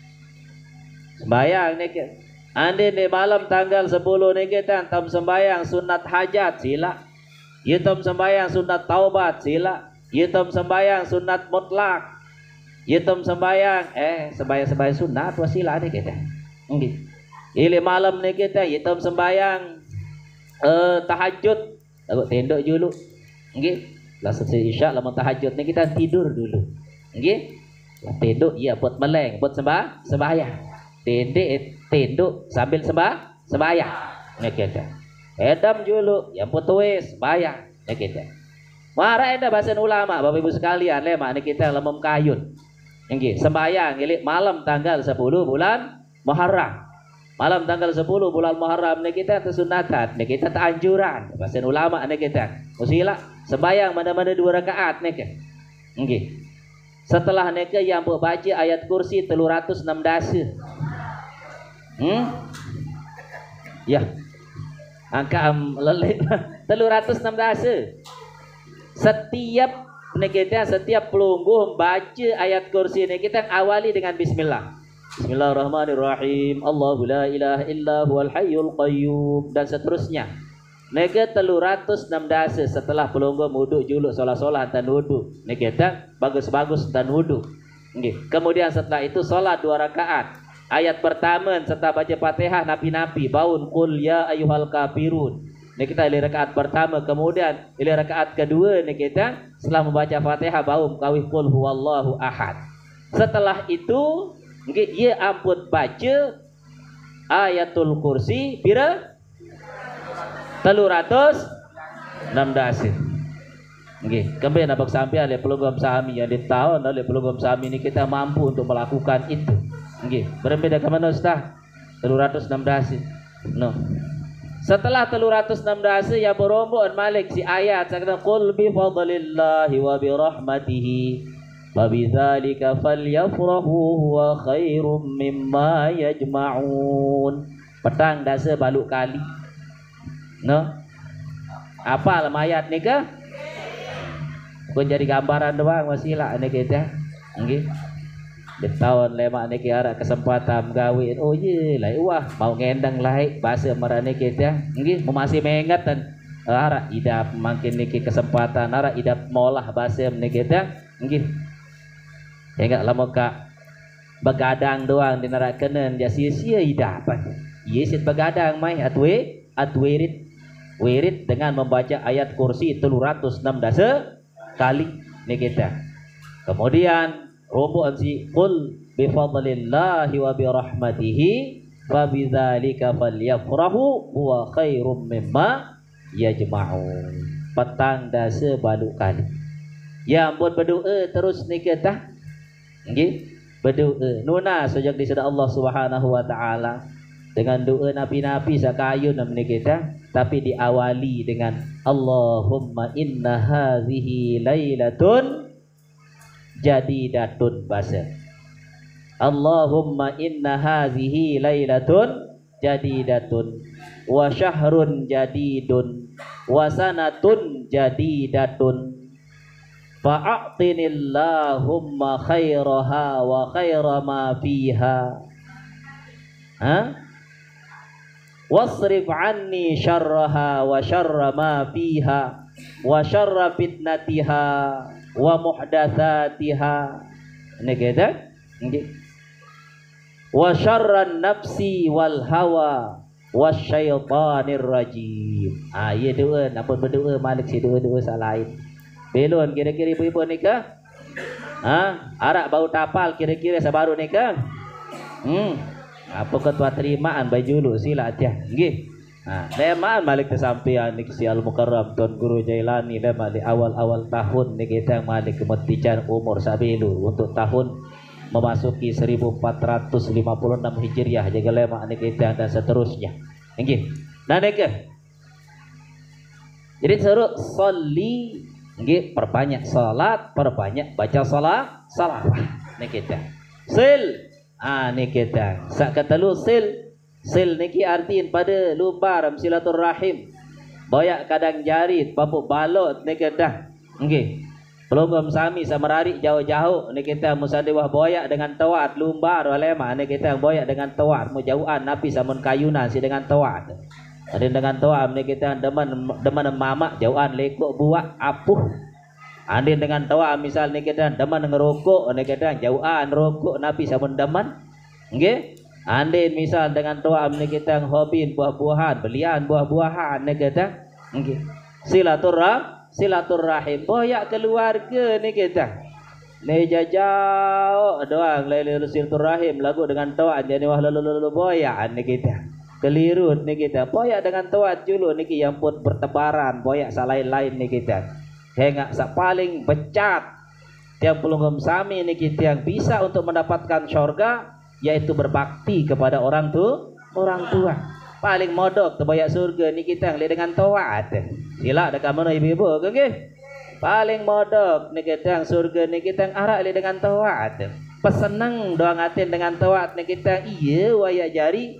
Sembayang ni ke. Andin di malam tanggal sepuluh ni kita tam sembayang sunat hajat sila. Ye tam sembayang sunat taubat sila. Ye tam sembayang sunat mutlak. Ye tam sembayang eh sembayang-sembayang sunat wasila ni kita. Nggih. Ile malam ni kita ye tam sembayang eh tahajud. Lalu tendok dulu. Nggih. Lah selesai isyak lamun tahajud ni kita tidur dulu. Nggih. Tendok ya buat meleng, buat sembah, sembahyang. Tendek tendok sambil sembah, sembahyang. Ni kita. Edam dulu, yang putuis, sembahyang. Ni kita. Mara enda bahasa ulama, Bapak Ibu sekalian, lemak ni kita lemem kayun. Nggih, sembahyang ngilik malam tanggal sepuluh bulan Muharram. Malam tanggal sepuluh bulan Muharram ni kita tersunatan, ni kita teranjuran. Bahasa ulama ni kita. Musila sembahyang mana-mana dua rakaat ni ke. Nggih. Setelah ni ke yang baca ayat kursi tiga ratus enam dasa. Hmm? Ya. Angka lelit tiga ratus enam dasa. Setiap ni kita setiap pelungguh baca ayat kursi ni kita awali dengan bismillah. Bismillahirrahmanirrahim. Allahu la ilaha illa huwal hayyul qayyum dan seterusnya. Nega tiga ratus enam dasa setelah pelungguh wuduk juluk solat-solat dan wuduk. Nega tak bagus-bagus dan wuduk. Nggih. Kemudian setelah itu solat dua rakaat. Ayat pertama setelah baca Fatihah napi-napi baun qul ya ayyuhal kafirun. Ini kita ili rakaat pertama, kemudian ili rakaat kedua ni kita setelah membaca Fatihah baum kawih qul huwallahu ahad. Setelah itu nggih ia ampun baca ayatul kursi pira tiga ratus enam dasa. Nggih, kemudian abang sampai oleh pelugam sami yang di tahun oleh pelugam sami ini kita mampu untuk melakukan itu. Nggih, berbeda ke mana Ustaz? tiga ratus enam dasa. No. Setelah tiga ratus enam dasa yang berombon malik si ayat sakna qul bi fadlillahi wa bi rahmatihi wa bidzalika falyafrahu huwa khairum mimma yajma'un. Petang dasa baluk kali. No. Apa ayat ni ke? Pun jadi gambaran doang wasilah ni kita. Nggih. Di tahun lemak ni kira kesempatan gawe. Oh ye lah wah mau ngendang laik bahasa marane kita. Nggih masih mengingat dan ara idap makin niki kesempatan ara idap molah bahasa ni kita. Nggih. Enggak lama kak begadang doang di nerak kenen dia sia-sia idapan. Yesit begadang mai atwe atwirit wirid dengan membaca ayat kursi tiga ratus enam dasa kali ni kita. Kemudian rombongan si qul bi fadlillahi wa bi rahmatihi fa bidzalika falyafrahu huwa khairum mimma yajma'un. Petang dasa balu kali. Ya ampun berdoa terus ni kita. Nggih, berdoa. Nuna sejak di sada Allah Subhanahu wa taala dengan doa nabi-nabi sakayun namanya kita, tapi diawali dengan Allahumma inna hadhihi lailatun jadidatun basa. Allahumma inna hadhihi lailatun jadidatun wa syahrun jadidun wa sanatun jadidatun fa'atinillahumma khairaha wa khaira ma fiha ha wasrif anni syarraha wa syarra ma fiha wa syarra fitnatiha wa muhdatsatiha. Ini kita nggih. Wa syarran nafsi wal hawa wasyaitanir rajim. Ah ya doa, apa berdoa malik si doa-doa salain. Belon kira-kira ibu-ibu nikah? Ha, arak bau tapal kira-kira sabaru nikah? Hmm. Apa ketua terimaan baju lu sila aja. Nggih. Nah, lemaan malik kesampean nik si Al Mukarram Tuan Guru Jailani le malik awal-awal tahun nik kita malik kemetijan umur sabelu untuk tahun memasuki seribu empat ratus lima puluh enam Hijriah jaga lema nik kita dan seterusnya. Nggih. Nah nik. Jadi seru sholli nggih perbanyak salat, perbanyak baca salat, salawat nik kita. Sil ah ni kita sak ketelu sil sil niki artiin pada lumbar silaturahim boyak kadang jarit papuk balot ni kita nggih pelonggom sami samarari jauh-jauh ni kita musandewah boyak dengan tawat lumbar walema ni kita boyak dengan tawat mujauhan napi samun kayunan si dengan tawat ada dengan tawat ni kita deman deman mamak jauhan lekuk buak apuh. Andin dengan tawa misal ni kita deman ngerokok ni kita jauhan rokok napi samun deman nggih. Andin misal dengan tawa ni kita hobi buah-buahan belian buah-buahan ni kita nggih. Silaturrahim silaturrahim boyak keluarga ni kita ni jajau doang lele silaturrahim lagu dengan tawa jadi wah lalu boyak ni kita keliru ni kita boyak dengan tawa julu niki yang pun bertebaran boyak salain-lain ni kita hingga sak paling becat tiang pelunggum sami ini kita yang bisa untuk mendapatkan syurga yaitu berbakti kepada orang tu orang tua paling modok terbayak surga ni kita yang dengan taat sila dekat mana ibu-ibu nggih paling modok ni kita yang surga ni kita yang arak dengan taat peseneng doang atin dengan taat ni kita iya waya jari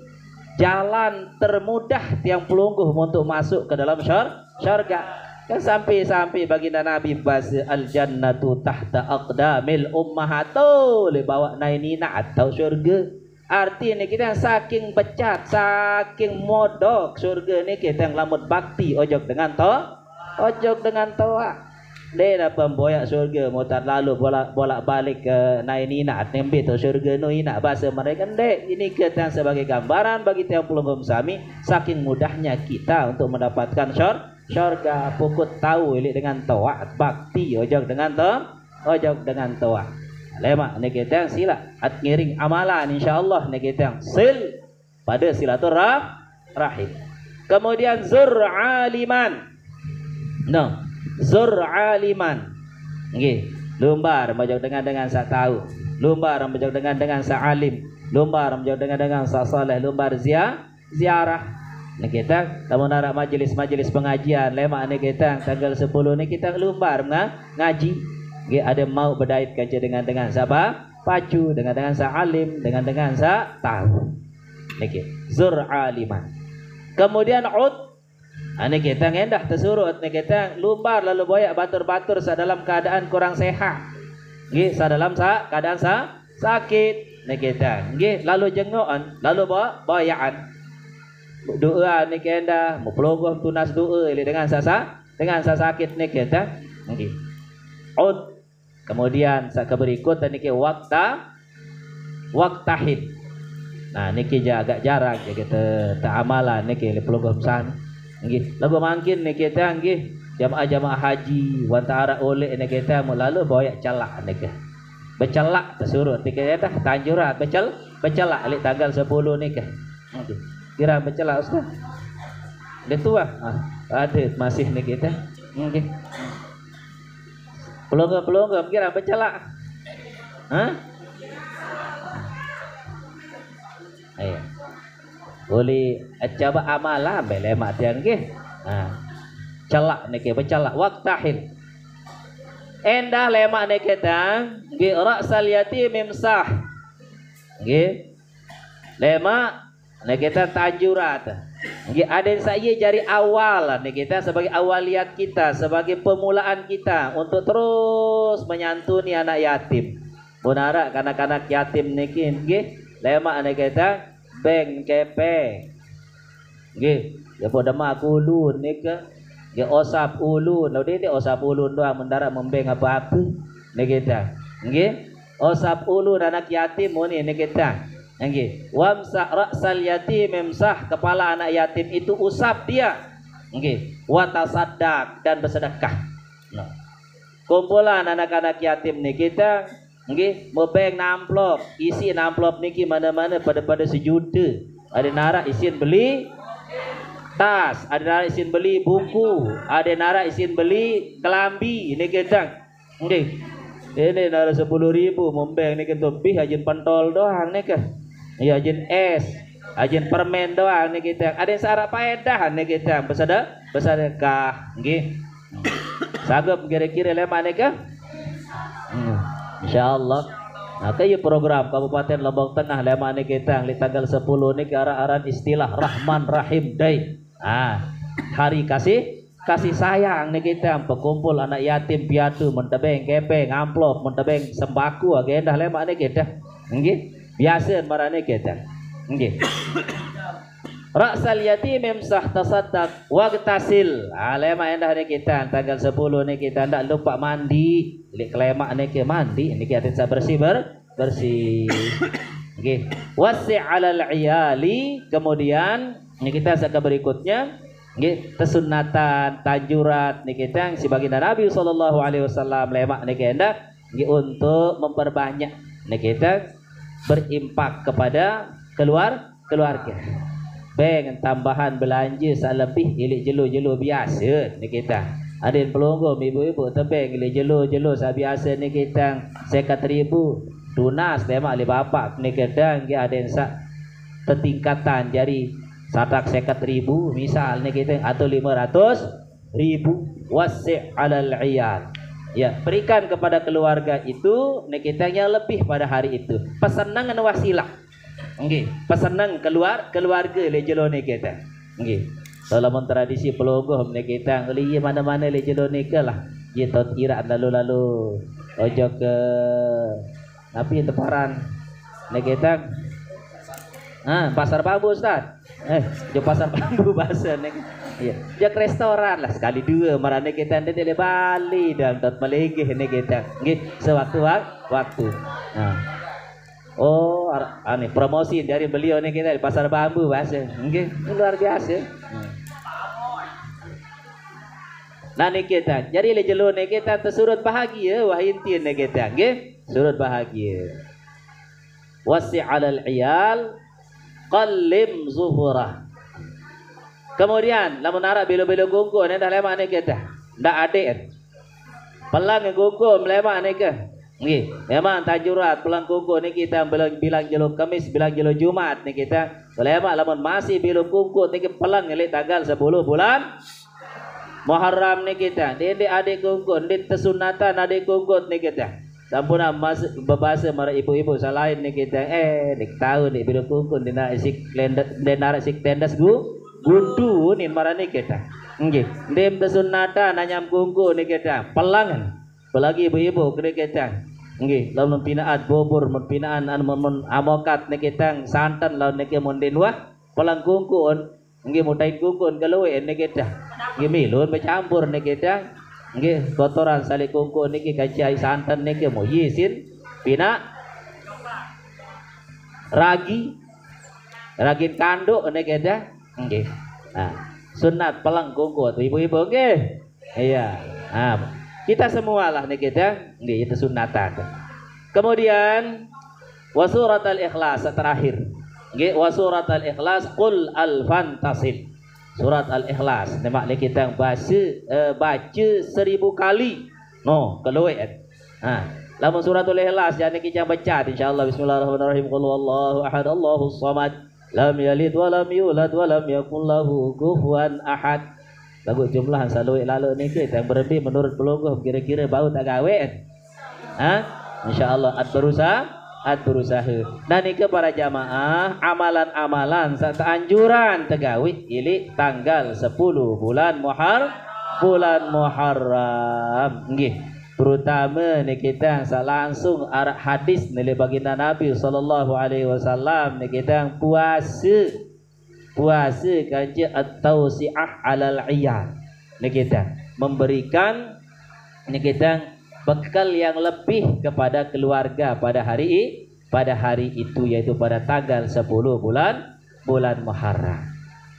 jalan termudah tiang pelungguh untuk masuk ke dalam syurga. Kan sampai-sampai baginda Nabi bahasa al jannatu tahta aqdamil ummahatul le bawa nainina atau syurga. Artinya kita yang saking becat, saking modok syurga ni kita yang lamut bakti ojok dengan to, ojok dengan toa. Dia apa boyak syurga mutat lalu bolak bolak balik ke nainina nembe to syurga no ina bahasa mereka dek ini kita yang sebagai gambaran bagi tiang pelunggum sami saking mudahnya kita untuk mendapatkan syurga. Syurga pukut tahu ilik dengan taat bakti ojok dengan to ojok dengan taat lemak ni kita sila at ngiring amalan insyaallah ni kita sil pada silaturahim kemudian zur aliman no zur aliman nggih lumbar ojok dengan dengan sak tahu lumbar ojok dengan dengan sak alim lumbar ojok dengan dengan sak saleh lumbar zia ziarah. Ni kita tamu narak majlis-majlis pengajian lemak ni kita tanggal sepuluh ni kita lumbar ngaji. Nggih ada mau berdait kaca dengan dengan siapa? Pacu dengan dengan sa alim dengan dengan sa tahu. Niki zur aliman. Kemudian ud ane kita ngendah tersurut ni kita lumbar lalu boyak batur-batur sa dalam keadaan kurang sehat. Nggih sa dalam sa keadaan sa sakit ni kita. Nggih lalu jengoan lalu bawa boyakan doa ni kenda mau pelonggong tunas doa dengan sasa dengan sasa sakit ni kita nggih ud kemudian sak berikut niki wakta waktahid nah niki agak jarang ya kita tak amalan niki pelonggong san nggih lagu mangkin ni kita nggih jamaah-jamaah haji wantara oleh ni kita melalu boyak calak niki Becelak tersuruh tiga dah tanjurat becel becelak alik tanggal sepuluh ni ke. Kira becelak ustaz. Dia tua. Ah, ada masih ni kita. Okey. Pelonggam-pelonggam kira becelak. Hah? Ayo. Boleh coba amalan belemak tiang ke. Ha. Celak ni ke becelak waktahil. Endah lemak ni kita nggih ra'sal yatim imsah nggih lemak ni kita tanjurat nggih aden saya dari awal ni kita sebagai awaliat kita sebagai permulaan kita untuk terus menyantuni anak yatim munara kanak-kanak yatim niki nggih lemak ni kita beng cepeng nggih ya pada mak ulun ni ke dia osap ulun, lalu dia osap ulun doang mendarat membeng apa-apa. Ni kita, nggih. Osap ulun anak yatim ni ni kita, nggih. Wamsa ra'sal yatim memsah kepala anak yatim itu usap dia, nggih. Wa tasaddaq dan bersedekah. Nah. Kumpulan anak-anak yatim ni kita, nggih. Membeng amplop, isi amplop niki mana-mana pada-pada sejuta. Ada narak isin beli tas, ada narak isin beli buku, ada narak isin beli kelambi ni kita. Nggih. Ini narak sepuluh ribu membeng ni kita bih ajin pentol doang ni ke. Ya ajin es, ajin permen doang ni kita. Ada syarat faedah ni kita bersedekah, bersedekah. Nggih. Sagap kira-kira lemak ni ke? Hmm. Insyaallah. Nah, kayak program Kabupaten Lombok Tengah lemak ni kita di tanggal sepuluh ni ke arah-arah istilah Rahman Rahim Day. Ah, hari kasih kasih sayang ni kita berkumpul anak yatim piatu mentebeng kepeng amplop mentebeng sembako agenda lemak ni kita nggih biasa marane kita nggih ra'sal yatim imsah tasaddaq waqtasil ah lemak endah ni kita tanggal sepuluh ni kita ndak lupa mandi lek lemak ni ke mandi ni kita bersih ber bersih nggih wasi' 'alal 'iyali kemudian ini kita sekarang berikutnya nggih kesunatan tanjurat niki kita si baginda Nabi sallallahu alaihi wasallam lemak niki enda nggih untuk memperbanyak niki kita berimpak kepada keluar keluarga. Beng tambahan belanja selebih ilik jelo-jelo biasa niki kita. Ada pelonggom ibu-ibu tebeng ilik jelo-jelo biasa niki kita sekat ribu tunas lemak li bapak niki kita nggih ada sak tertingkatan jari satak sekat ribu misalnya kita atau lima ratus ribu wasi' 'alal 'iyal ya berikan kepada keluarga itu nek kitanya lebih pada hari itu pesenang dan wasilah nggih pesenang keluar keluarga le jelo ni kita nggih dalam tradisi pelonggom nek kita ngeli mana-mana le jelo ni ke lah ye tot ira lalu-lalu ojo ke tapi teparan nek kita ah pasar bambu Ustaz. Eh, di pasar bambu bahasa ni. Ya, jak restoran lah sekali dua marane kita nanti di Bali dan tot melegeh ni kita. Nggih, sewaktu waktu. Nah. Oh, ani promosi dari beliau ni kita di pasar bambu bahasa. Nggih, luar biasa. Hmm. Nah ni kita. Jadi le jelo ni kita tersurut bahagia wah intin ni kita. Nggih, surut bahagia. Wasi' 'alal 'iyal qallim zuhurah. Kemudian lamun arah bilo-bilo gunggu ni dah lemak ni kita. Ndak adik. Pelang gunggu lemak ni ke. Nggih, memang tanjurat pelang gunggu ni kita bilang bilang jelo Kamis, bilang jelo Jumat ni kita. Lemak lamun masih bilo gunggu ni pelang ni tanggal sepuluh bulan Muharram ni kita. Dia adik gunggu, dia tersunatan adik gunggu ni kita. Sampuna mas berbahasa mara ibu-ibu selain ni kita eh dik tahu dik biru kukun dina isik lendas dina isik tendas gu gundu ni mara ni kita nggih dem tesunata nanyam kungku ni kita pelangan pelagi ibu-ibu kene kita nggih lamun pinaat bobor mun pinaan an mun amokat ni kita santan lawan ni ke mun dinwa pelang kungkun nggih mutain kungkun galuwe ni kita nggih milun bercampur ni kita nggih kotoran salik kungku niki kacai santan niki mau yisin pina ragi ragin kanduk niki ada nggih nah sunat pelang kungku ibu-ibu nggih iya nah kita semua lah niki ada nggih itu sunatan Kemudian wa surat al-ikhlas terakhir. Nggih, wa surat al-ikhlas qul al-fantasil. Surat al-ikhlas ni makna kita baca uh, baca seribu kali. No, keluar. Ha, lamun suratul ikhlas jadi kita baca insyaallah. Bismillahirrahmanirrahim. Qul huwallahu ahad, Allahus samad, lam yalid wa lam yulad wa lam yakul lahu kufuwan ahad. Lagu jumlah selalu lalu ni kita yang berlebih menurut pelungguh kira-kira bau tak gawe. Ha? Insyaallah at berusaha, at berusaha. Nah ni ke para jamaah, amalan-amalan serta anjuran tegawi ili tanggal sepuluh bulan Muharram, bulan Muharram. Nggih. Terutama ni kita langsung arah hadis nilai baginda Nabi sallallahu alaihi wasallam ni kita puasa. Puasa kaji at-tausi'ah 'alal 'iyal. Ni kita memberikan ni kita bekal yang lebih kepada keluarga pada hari pada hari itu, yaitu pada tanggal sepuluh bulan bulan Muharram.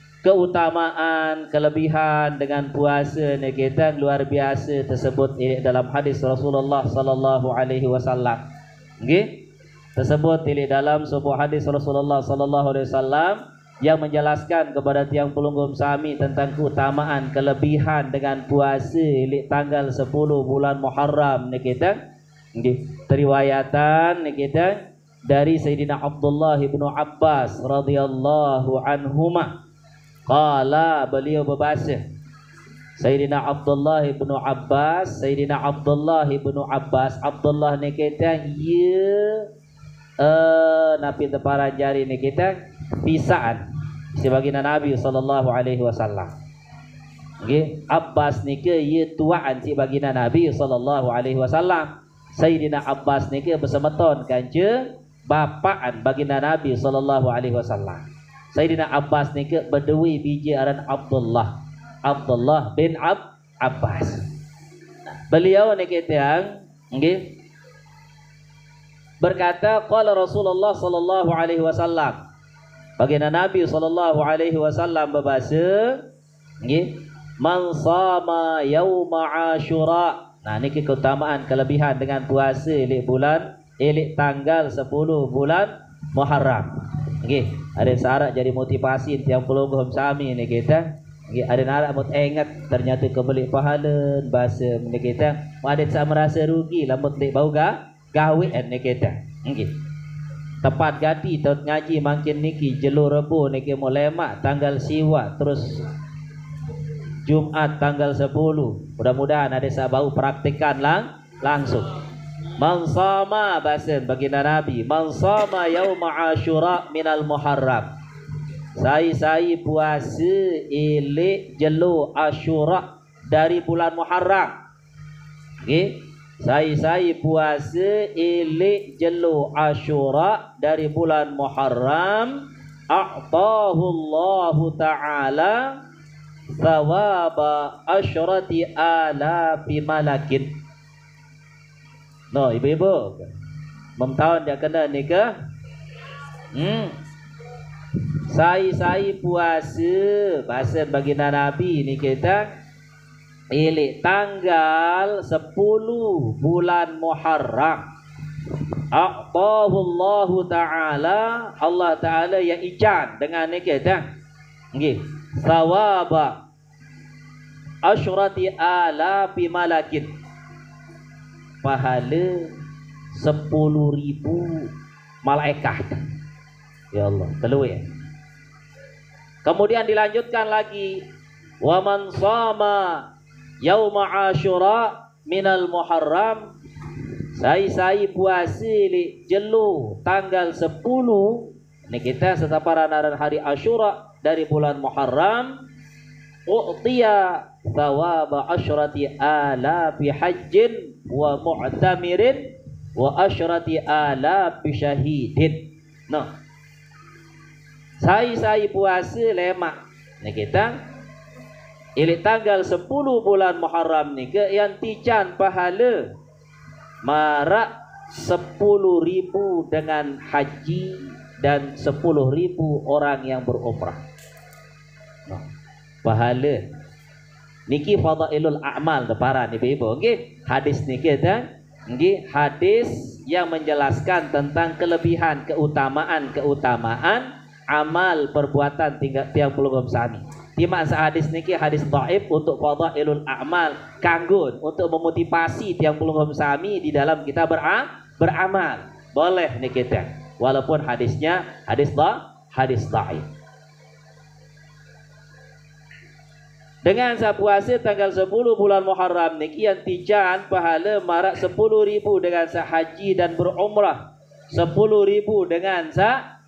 Keutamaan, kelebihan dengan puasa ni kita luar biasa tersebut dalam hadis Rasulullah sallallahu alaihi wasallam. Nggih, tersebut dalam sebuah hadis Rasulullah sallallahu alaihi wasallam yang menjelaskan kepada tiang pelunggum sami tentang keutamaan, kelebihan dengan puasa di tanggal sepuluh bulan Muharram ni kita. Nggih, riwayatan ni kita dari Sayyidina Abdullah bin Abbas radhiyallahu anhuma. Qala, beliau berbahasa, Sayyidina Abdullah bin Abbas, Sayyidina Abdullah bin Abbas, Abdullah ni kita ya uh, nabi tepara jari ni kita pisaan sebaginda Nabi sallallahu alaihi wasallam. Nggih, Abbas nike ye tuaan si baginda Nabi sallallahu alaihi wasallam. Sayyidina Abbas nike bersemeton kanca bapaan baginda Nabi sallallahu alaihi wasallam. Sayyidina Abbas nike berdui biji aran Abdullah. Abdullah bin Ab Abbas. Beliau nike tiang nggih berkata qala Rasulullah sallallahu alaihi wasallam. Baginda Nabi sallallahu alaihi wasallam berbahasa, nggih, man sama yauma Asyura. Nah, niki keutamaan kelebihan dengan puasa di bulan ili tanggal sepuluh bulan Muharram. Nggih, ada syarat jadi motivasi tiang pelungguh sami ni kita. Nggih, ada narak mut ingat ternyata kebeli pahala bahasa ni kita. Ada sak merasa rugi lamun dik bau ga gawe ni kita. Nggih. Tepat gati tahun ngaji makin niki jelur rebu niki mulai mak tanggal siwa terus Jumat tanggal sepuluh. Mudah-mudahan ada sabau praktikan lang langsung. Man sama basen baginda Nabi, man sama yauma Asyura minal Muharram. Sai-sai puasa ili jelu Asyura dari bulan Muharram. Nggih. Sai-sai puasa ili jelu Asyura dari bulan Muharram, a'tahu Allah Ta'ala thawaba asyrati alafi malakin. No, ibu-ibu memtahun dia kena nikah. Hmm. Sai-sai puasa bahasa baginda Nabi ni kita ili tanggal sepuluh bulan Muharram. A'tahu Allah Ta'ala, Allah Ta'ala yang ijan dengan ni kita. Nggih, thawaba asyrati alafi malakin. Pahala sepuluh ribu malaikat. Ya Allah, keluar. Kemudian dilanjutkan lagi, wa man shama yauma Asyura minal Muharram. Sai-sai puasa li jelu tanggal sepuluh ni kita setaparan hari Asyura dari bulan Muharram, u'tiya thawaba asyrati alafi hajjin wa mu'tamirin wa asyrati alafi syahidin. No, sai-sai puasa lemak ni kita ili tanggal sepuluh bulan Muharram ni ke yang tijan pahala marak sepuluh ribu dengan haji dan sepuluh ribu orang yang berumrah. No, pahala niki fadailul a'mal deparan ibu-ibu. Nggih, hadis niki ta Nggih, hadis yang menjelaskan tentang kelebihan, keutamaan, keutamaan amal perbuatan tiang puluh sami. Timak hadis niki hadis dhaif untuk fadhailul a'mal, kanggo untuk memotivasi tiang puluh sami di dalam kita bera, beramal. Boleh niki teh. Walaupun hadisnya hadis dha, hadis dhaif. Dengan sapuasa tanggal sepuluh bulan Muharram niki yang tijan pahala marak sepuluh ribu dengan sa haji dan berumrah, sepuluh ribu dengan sa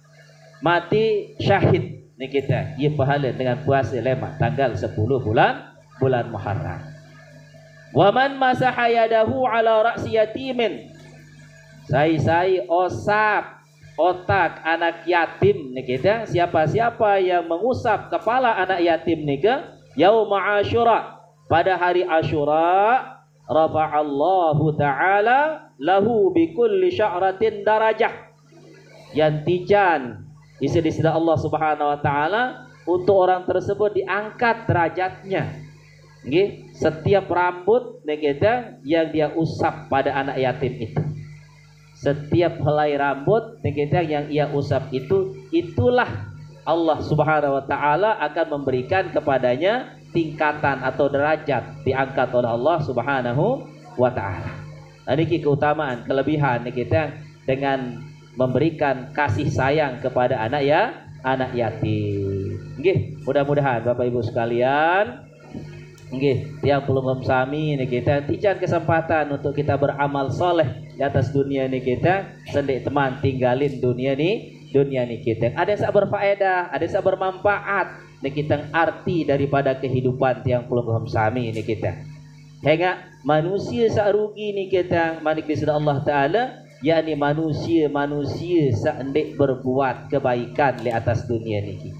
mati syahid niki teh. Ia pahala dengan puasa lemak tanggal sepuluh bulan bulan Muharram. Wa man masaha yadahu ala ra'si yatimin. Sai-sai osap otak anak yatim niki teh. Siapa-siapa yang mengusap kepala anak yatim niki Yaum Asyura, pada hari Asyura, rafa'allahu ta'ala lahu bikulli sya'ratin darajah. Yang tijan isi di sisi Allah Subhanahu wa taala untuk orang tersebut diangkat derajatnya. Nggih, setiap rambut negeda yang dia usap pada anak yatim itu. Setiap helai rambut negeda yang ia usap itu, itulah Allah Subhanahu wa taala akan memberikan kepadanya tingkatan atau derajat, diangkat oleh Allah Subhanahu wa taala. Niki keutamaan, kelebihan kita dengan memberikan kasih sayang kepada anak ya, anak yatim. Nggih, mudah-mudahan Bapak Ibu sekalian, nggih, tiang pulung sami ini kita tijan kesempatan untuk kita beramal soleh di atas dunia ini kita, sendik teman tinggalin dunia ini dunia ini kita. Ada yang berfaedah, ada yang bermanfaat. Ini kita arti daripada kehidupan tiang puluh sami ini kita. Hingga manusia sarugi ini kita manik di Allah Ta'ala, yakni manusia-manusia sehendak berbuat kebaikan di atas dunia ini.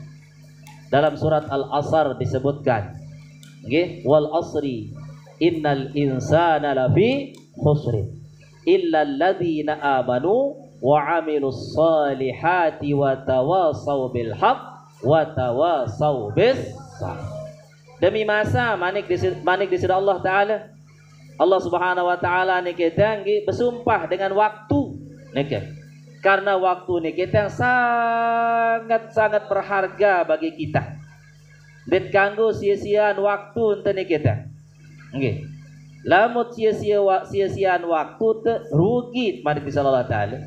Dalam surat Al-Asr disebutkan, okay? Wal asri innal insana lafi khusrin illa alladhina amanu wa amilus salihati wa tawasaw bil haq wa tawasaw bis sabr. Demi masa manik di manik di sisi Allah Taala, Allah Subhanahu wa taala ni kita bersumpah dengan waktu niki. Karena waktu ni kita sangat-sangat berharga bagi kita. Bet kanggo sia-siaan waktu ente ni kita. Nggih. Lamut sia-sia sia-siaan waktu te rugi manik di Allah Taala.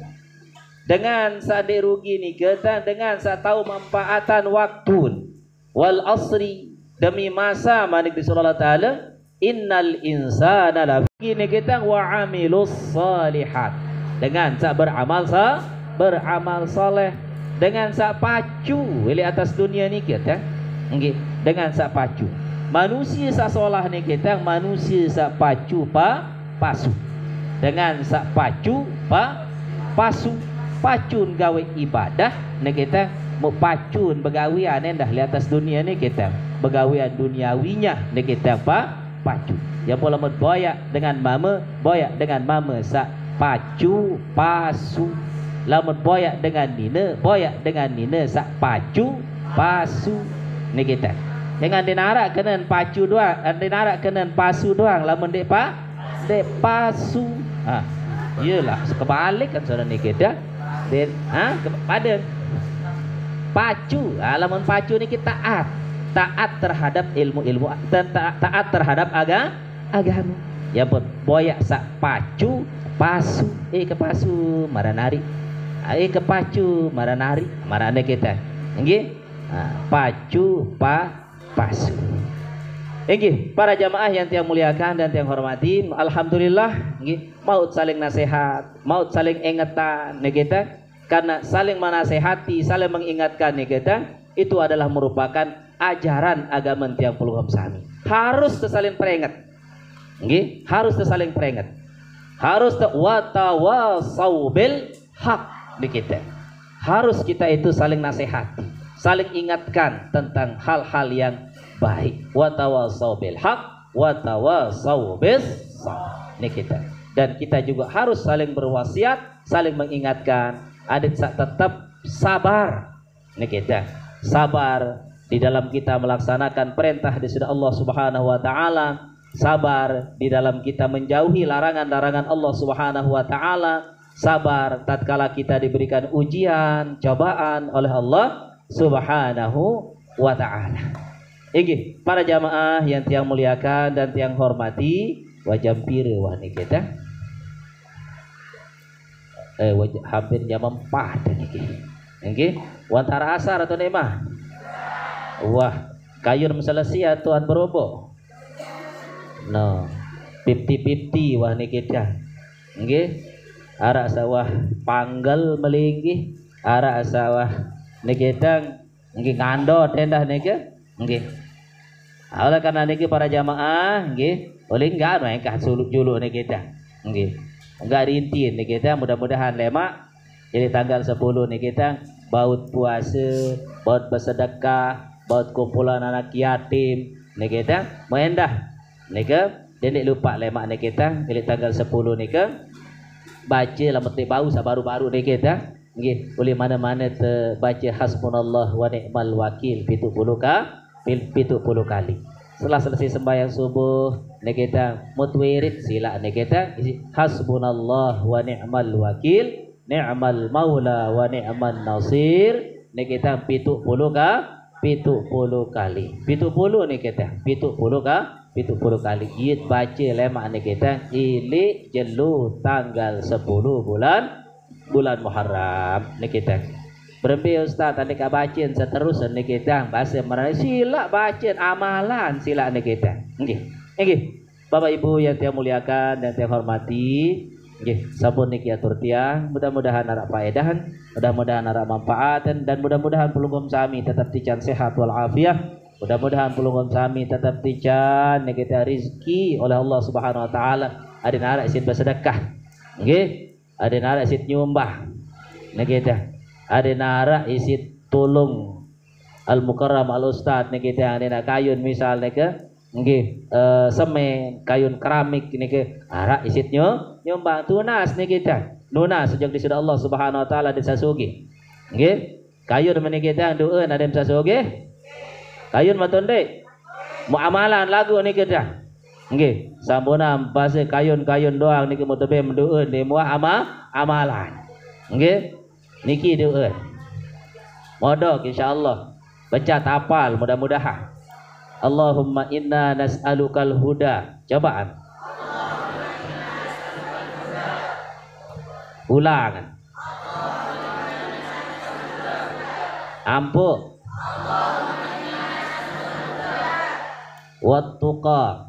Dengan sadek rugi ni kita, dengan sa tahu manfaatan waktu. Wal asri, demi masa manik di Allah Taala, innal insana lafi ni kita wa amilus salihat. Dengan sa beramal sa beramal saleh, dengan sa pacu di atas dunia ni kita, nggih, dengan sa pacu. Manusia sa solah ni kita, manusia sa pacu pa pasu. Dengan sa pacu pa pasu. Pacun gawe ibadah ni kita, mau pacun begawian endah di atas dunia ni kita, begawian duniawinya ni kita pa pacu. Yang pola mod boyak dengan mama, boyak dengan mama sa pacu pasu. Lamun boyak dengan nina, boyak dengan nina sa pacu pasu ni kita. Jangan dinarak kenen pacu doang, dinarak kenen pasu doang. Lamun dek pa, dek pasu. Ha, iyalah kebalik kan saudara ni kita. Den, ha, kepada pacu, alamun pacu ni kita taat, taat terhadap ilmu-ilmu, taat, taat terhadap aga, agama. Ya pun boyak sak pacu, pasu, eh ke pasu maranari, eh ke pacu maranari, marane kita, enggih, pacu pa pasu. Enggih, para jamaah yang tiang muliakan dan tiang hormati, alhamdulillah, enggih, maut saling nasihat, maut saling ingatan, kita. Karena saling menasehati, saling mengingatkan nih kita, itu adalah merupakan ajaran agama tiang puluh sami. Harus saling peringat, nggih, harus saling peringat, harus watawasau bil haq nih kita. Harus kita itu saling nasihati, saling ingatkan tentang hal-hal yang baik. Watawasau bil haq, watawasau bis sabr nih kita. Dan kita juga harus saling berwasiat, saling mengingatkan. Adik tetap sabar ini kita, sabar di dalam kita melaksanakan perintah di sisi Allah Subhanahu wa taala, sabar di dalam kita menjauhi larangan-larangan Allah Subhanahu wa taala, sabar tatkala kita diberikan ujian, cobaan oleh Allah Subhanahu wa taala. Iki para jamaah yang tiang muliakan dan tiang hormati, wajah pire wah ni kita. Eh wajah hampir jam empat niki. Nggih, wantara asar atau nemah? Wah, kayun selesai tuan berobo. No, fifty-fifty wah ni kita. Nggih, arak sawah panggal melinggi, arak sawah ni kita nggih ngando tendah niki. Nggih. Oleh karena niki para jamaah nggih, oleh enggak anu engkah suluk juluk ni kita. Nggih. Enggak diintin ni kita, mudah-mudahan lemak. Jadi tanggal sepuluh ni kita baut puasa, baut bersedekah, baut kumpulan anak yatim ni kita mendah. Nika dendek lupa lemak ni kita, jadi tanggal sepuluh ni ke baca lah metik bau sabaru-baru ni kita. Nggih, boleh mana-mana terbaca hasbunallah wa ni'mal wakil pitu puluh ka pitu puluh kali. Setelah selesai sembahyang subuh ni kita mutwirid sila ni kita hasbunallah wa ni'mal wakil ni'mal maula wa ni'man nasir ni kita pitu puluh ka pitu puluh kali. Pitu puluh ni kita pitu puluh ka pitu puluh kali. Ia baca lemak ni kita ilik jelu tanggal sepuluh bulan bulan Muharram ni kita. Berembi ustaz tadi ka bacaan seterusnya ni kita bahasa Melayu sila bacaan amalan sila ni kita. Nggih. Nggih. Bapak Ibu yang tiang muliakan dan tiang hormati, nggih, sampun niki atur tiang, mudah-mudahan arak faedahan, mudah-mudahan arak manfaatan dan mudah-mudahan pelungkum sami tetap tican sehat wal afiah. Mudah-mudahan pelungkum sami tetap tican ni kita rizki oleh Allah Subhanahu wa taala. Ada arak isit bersedekah. Nggih. Ada narak isit nyumbah ni kita. Ada narak isit tolong al-mukarram al-ustad ni kita. Ada nak kayun misal ni ke nggih uh, semen kayun keramik ni ke arak isit nyu nyumbang tunas ni kita. Lunas sejak di sida Allah Subhanahu wa taala desa sugi. Nggih. Kayun ni kita doeun ada desa sugi. Kayun matun dek. Muamalan lagu ni kita. Nggih, sampuna bahasa kayun-kayun doang niki mutebe mendoeun di muah ama amalan. Nggih. Niki doeun. Modok insyaallah. Baca hafal mudah-mudahan. Allahumma inna nas'alukal huda. Cobaan. Ulang. Ampuh. Wattuqa.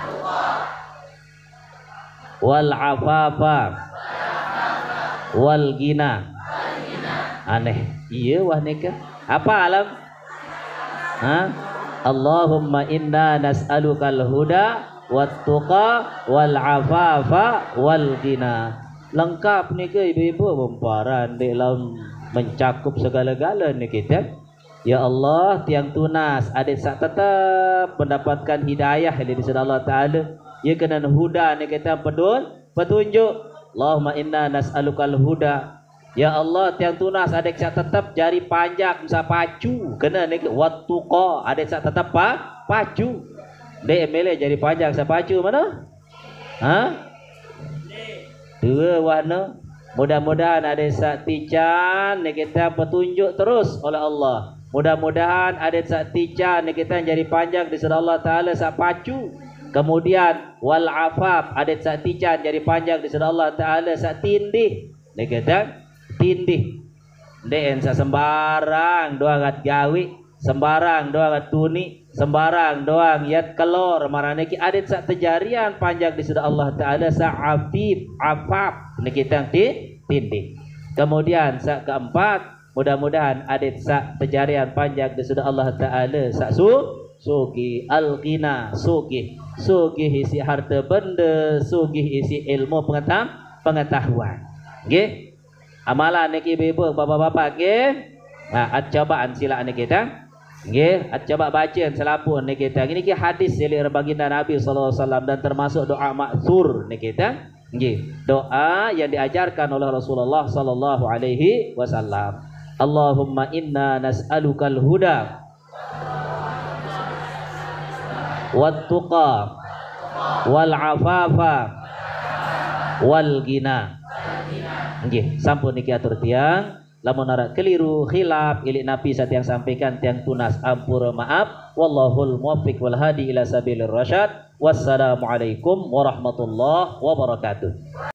Wal afafa wal gina. Aneh. Iya wah nikah. Apa alam? Ha? Allahumma inna nas'alukal huda wat tuqa wal afafa wal gina. Lengkap nikah ibu-ibu memparan dalam mencakup segala-gala ni kita. Ya Allah, tiang tunas adik sak tetap mendapatkan hidayah dari sisi Allah Taala. Ya kena huda ni kita pedun petunjuk. Allahumma inna nas'alukal huda. Ya Allah, tiang tunas adik sak tetap jari panjang bisa pacu. Kena ni wattuqa adik sak tetap pa, pacu. Dek mele jari panjang sa pacu mana? Ha? Dua warna. Mudah-mudahan adik sak tican ni kita petunjuk terus oleh Allah. Mudah-mudahan adik sak tican ni kita jari panjang di sisi Allah Taala sak pacu. Kemudian wal afaf adat sak tican jadi panjang di sisi Allah Taala sak tindih. Dia kata tindih. Den sak sembarang doang at gawi, sembarang doang at tuni, sembarang doang yat kelor marane ki adat sak tejarian panjang di sisi Allah Taala sak afif, afaf. Ni kita tindih. Kemudian sak keempat, mudah-mudahan adat sak tejarian panjang di sisi Allah Taala sak su suki al-ghina, suki sugih isi harta benda, sugih isi ilmu pengetahuan. Nggih. Amalan niki ibu-ibu, bapak-bapak nggih. Nah, at cobaan sila ni kita. Nggih, at coba bacaan selapun ni kita. Ini ki hadis dari baginda Nabi sallallahu alaihi wasallam dan termasuk doa ma'thur ni kita. Nggih, doa yang diajarkan oleh Rasulullah sallallahu alaihi wasallam. Allahumma inna nas'alukal huda wat tuqa wal afafa wal ghina. Nggih, sampun niki atur tiang. Lamun ara keliru khilaf ilik nabi satiang sampaikan tiang tunas ampura maaf. Wallahul muwaffiq wal hadi ila sabilir rasyad. Wassalamualaikum warahmatullahi wabarakatuh.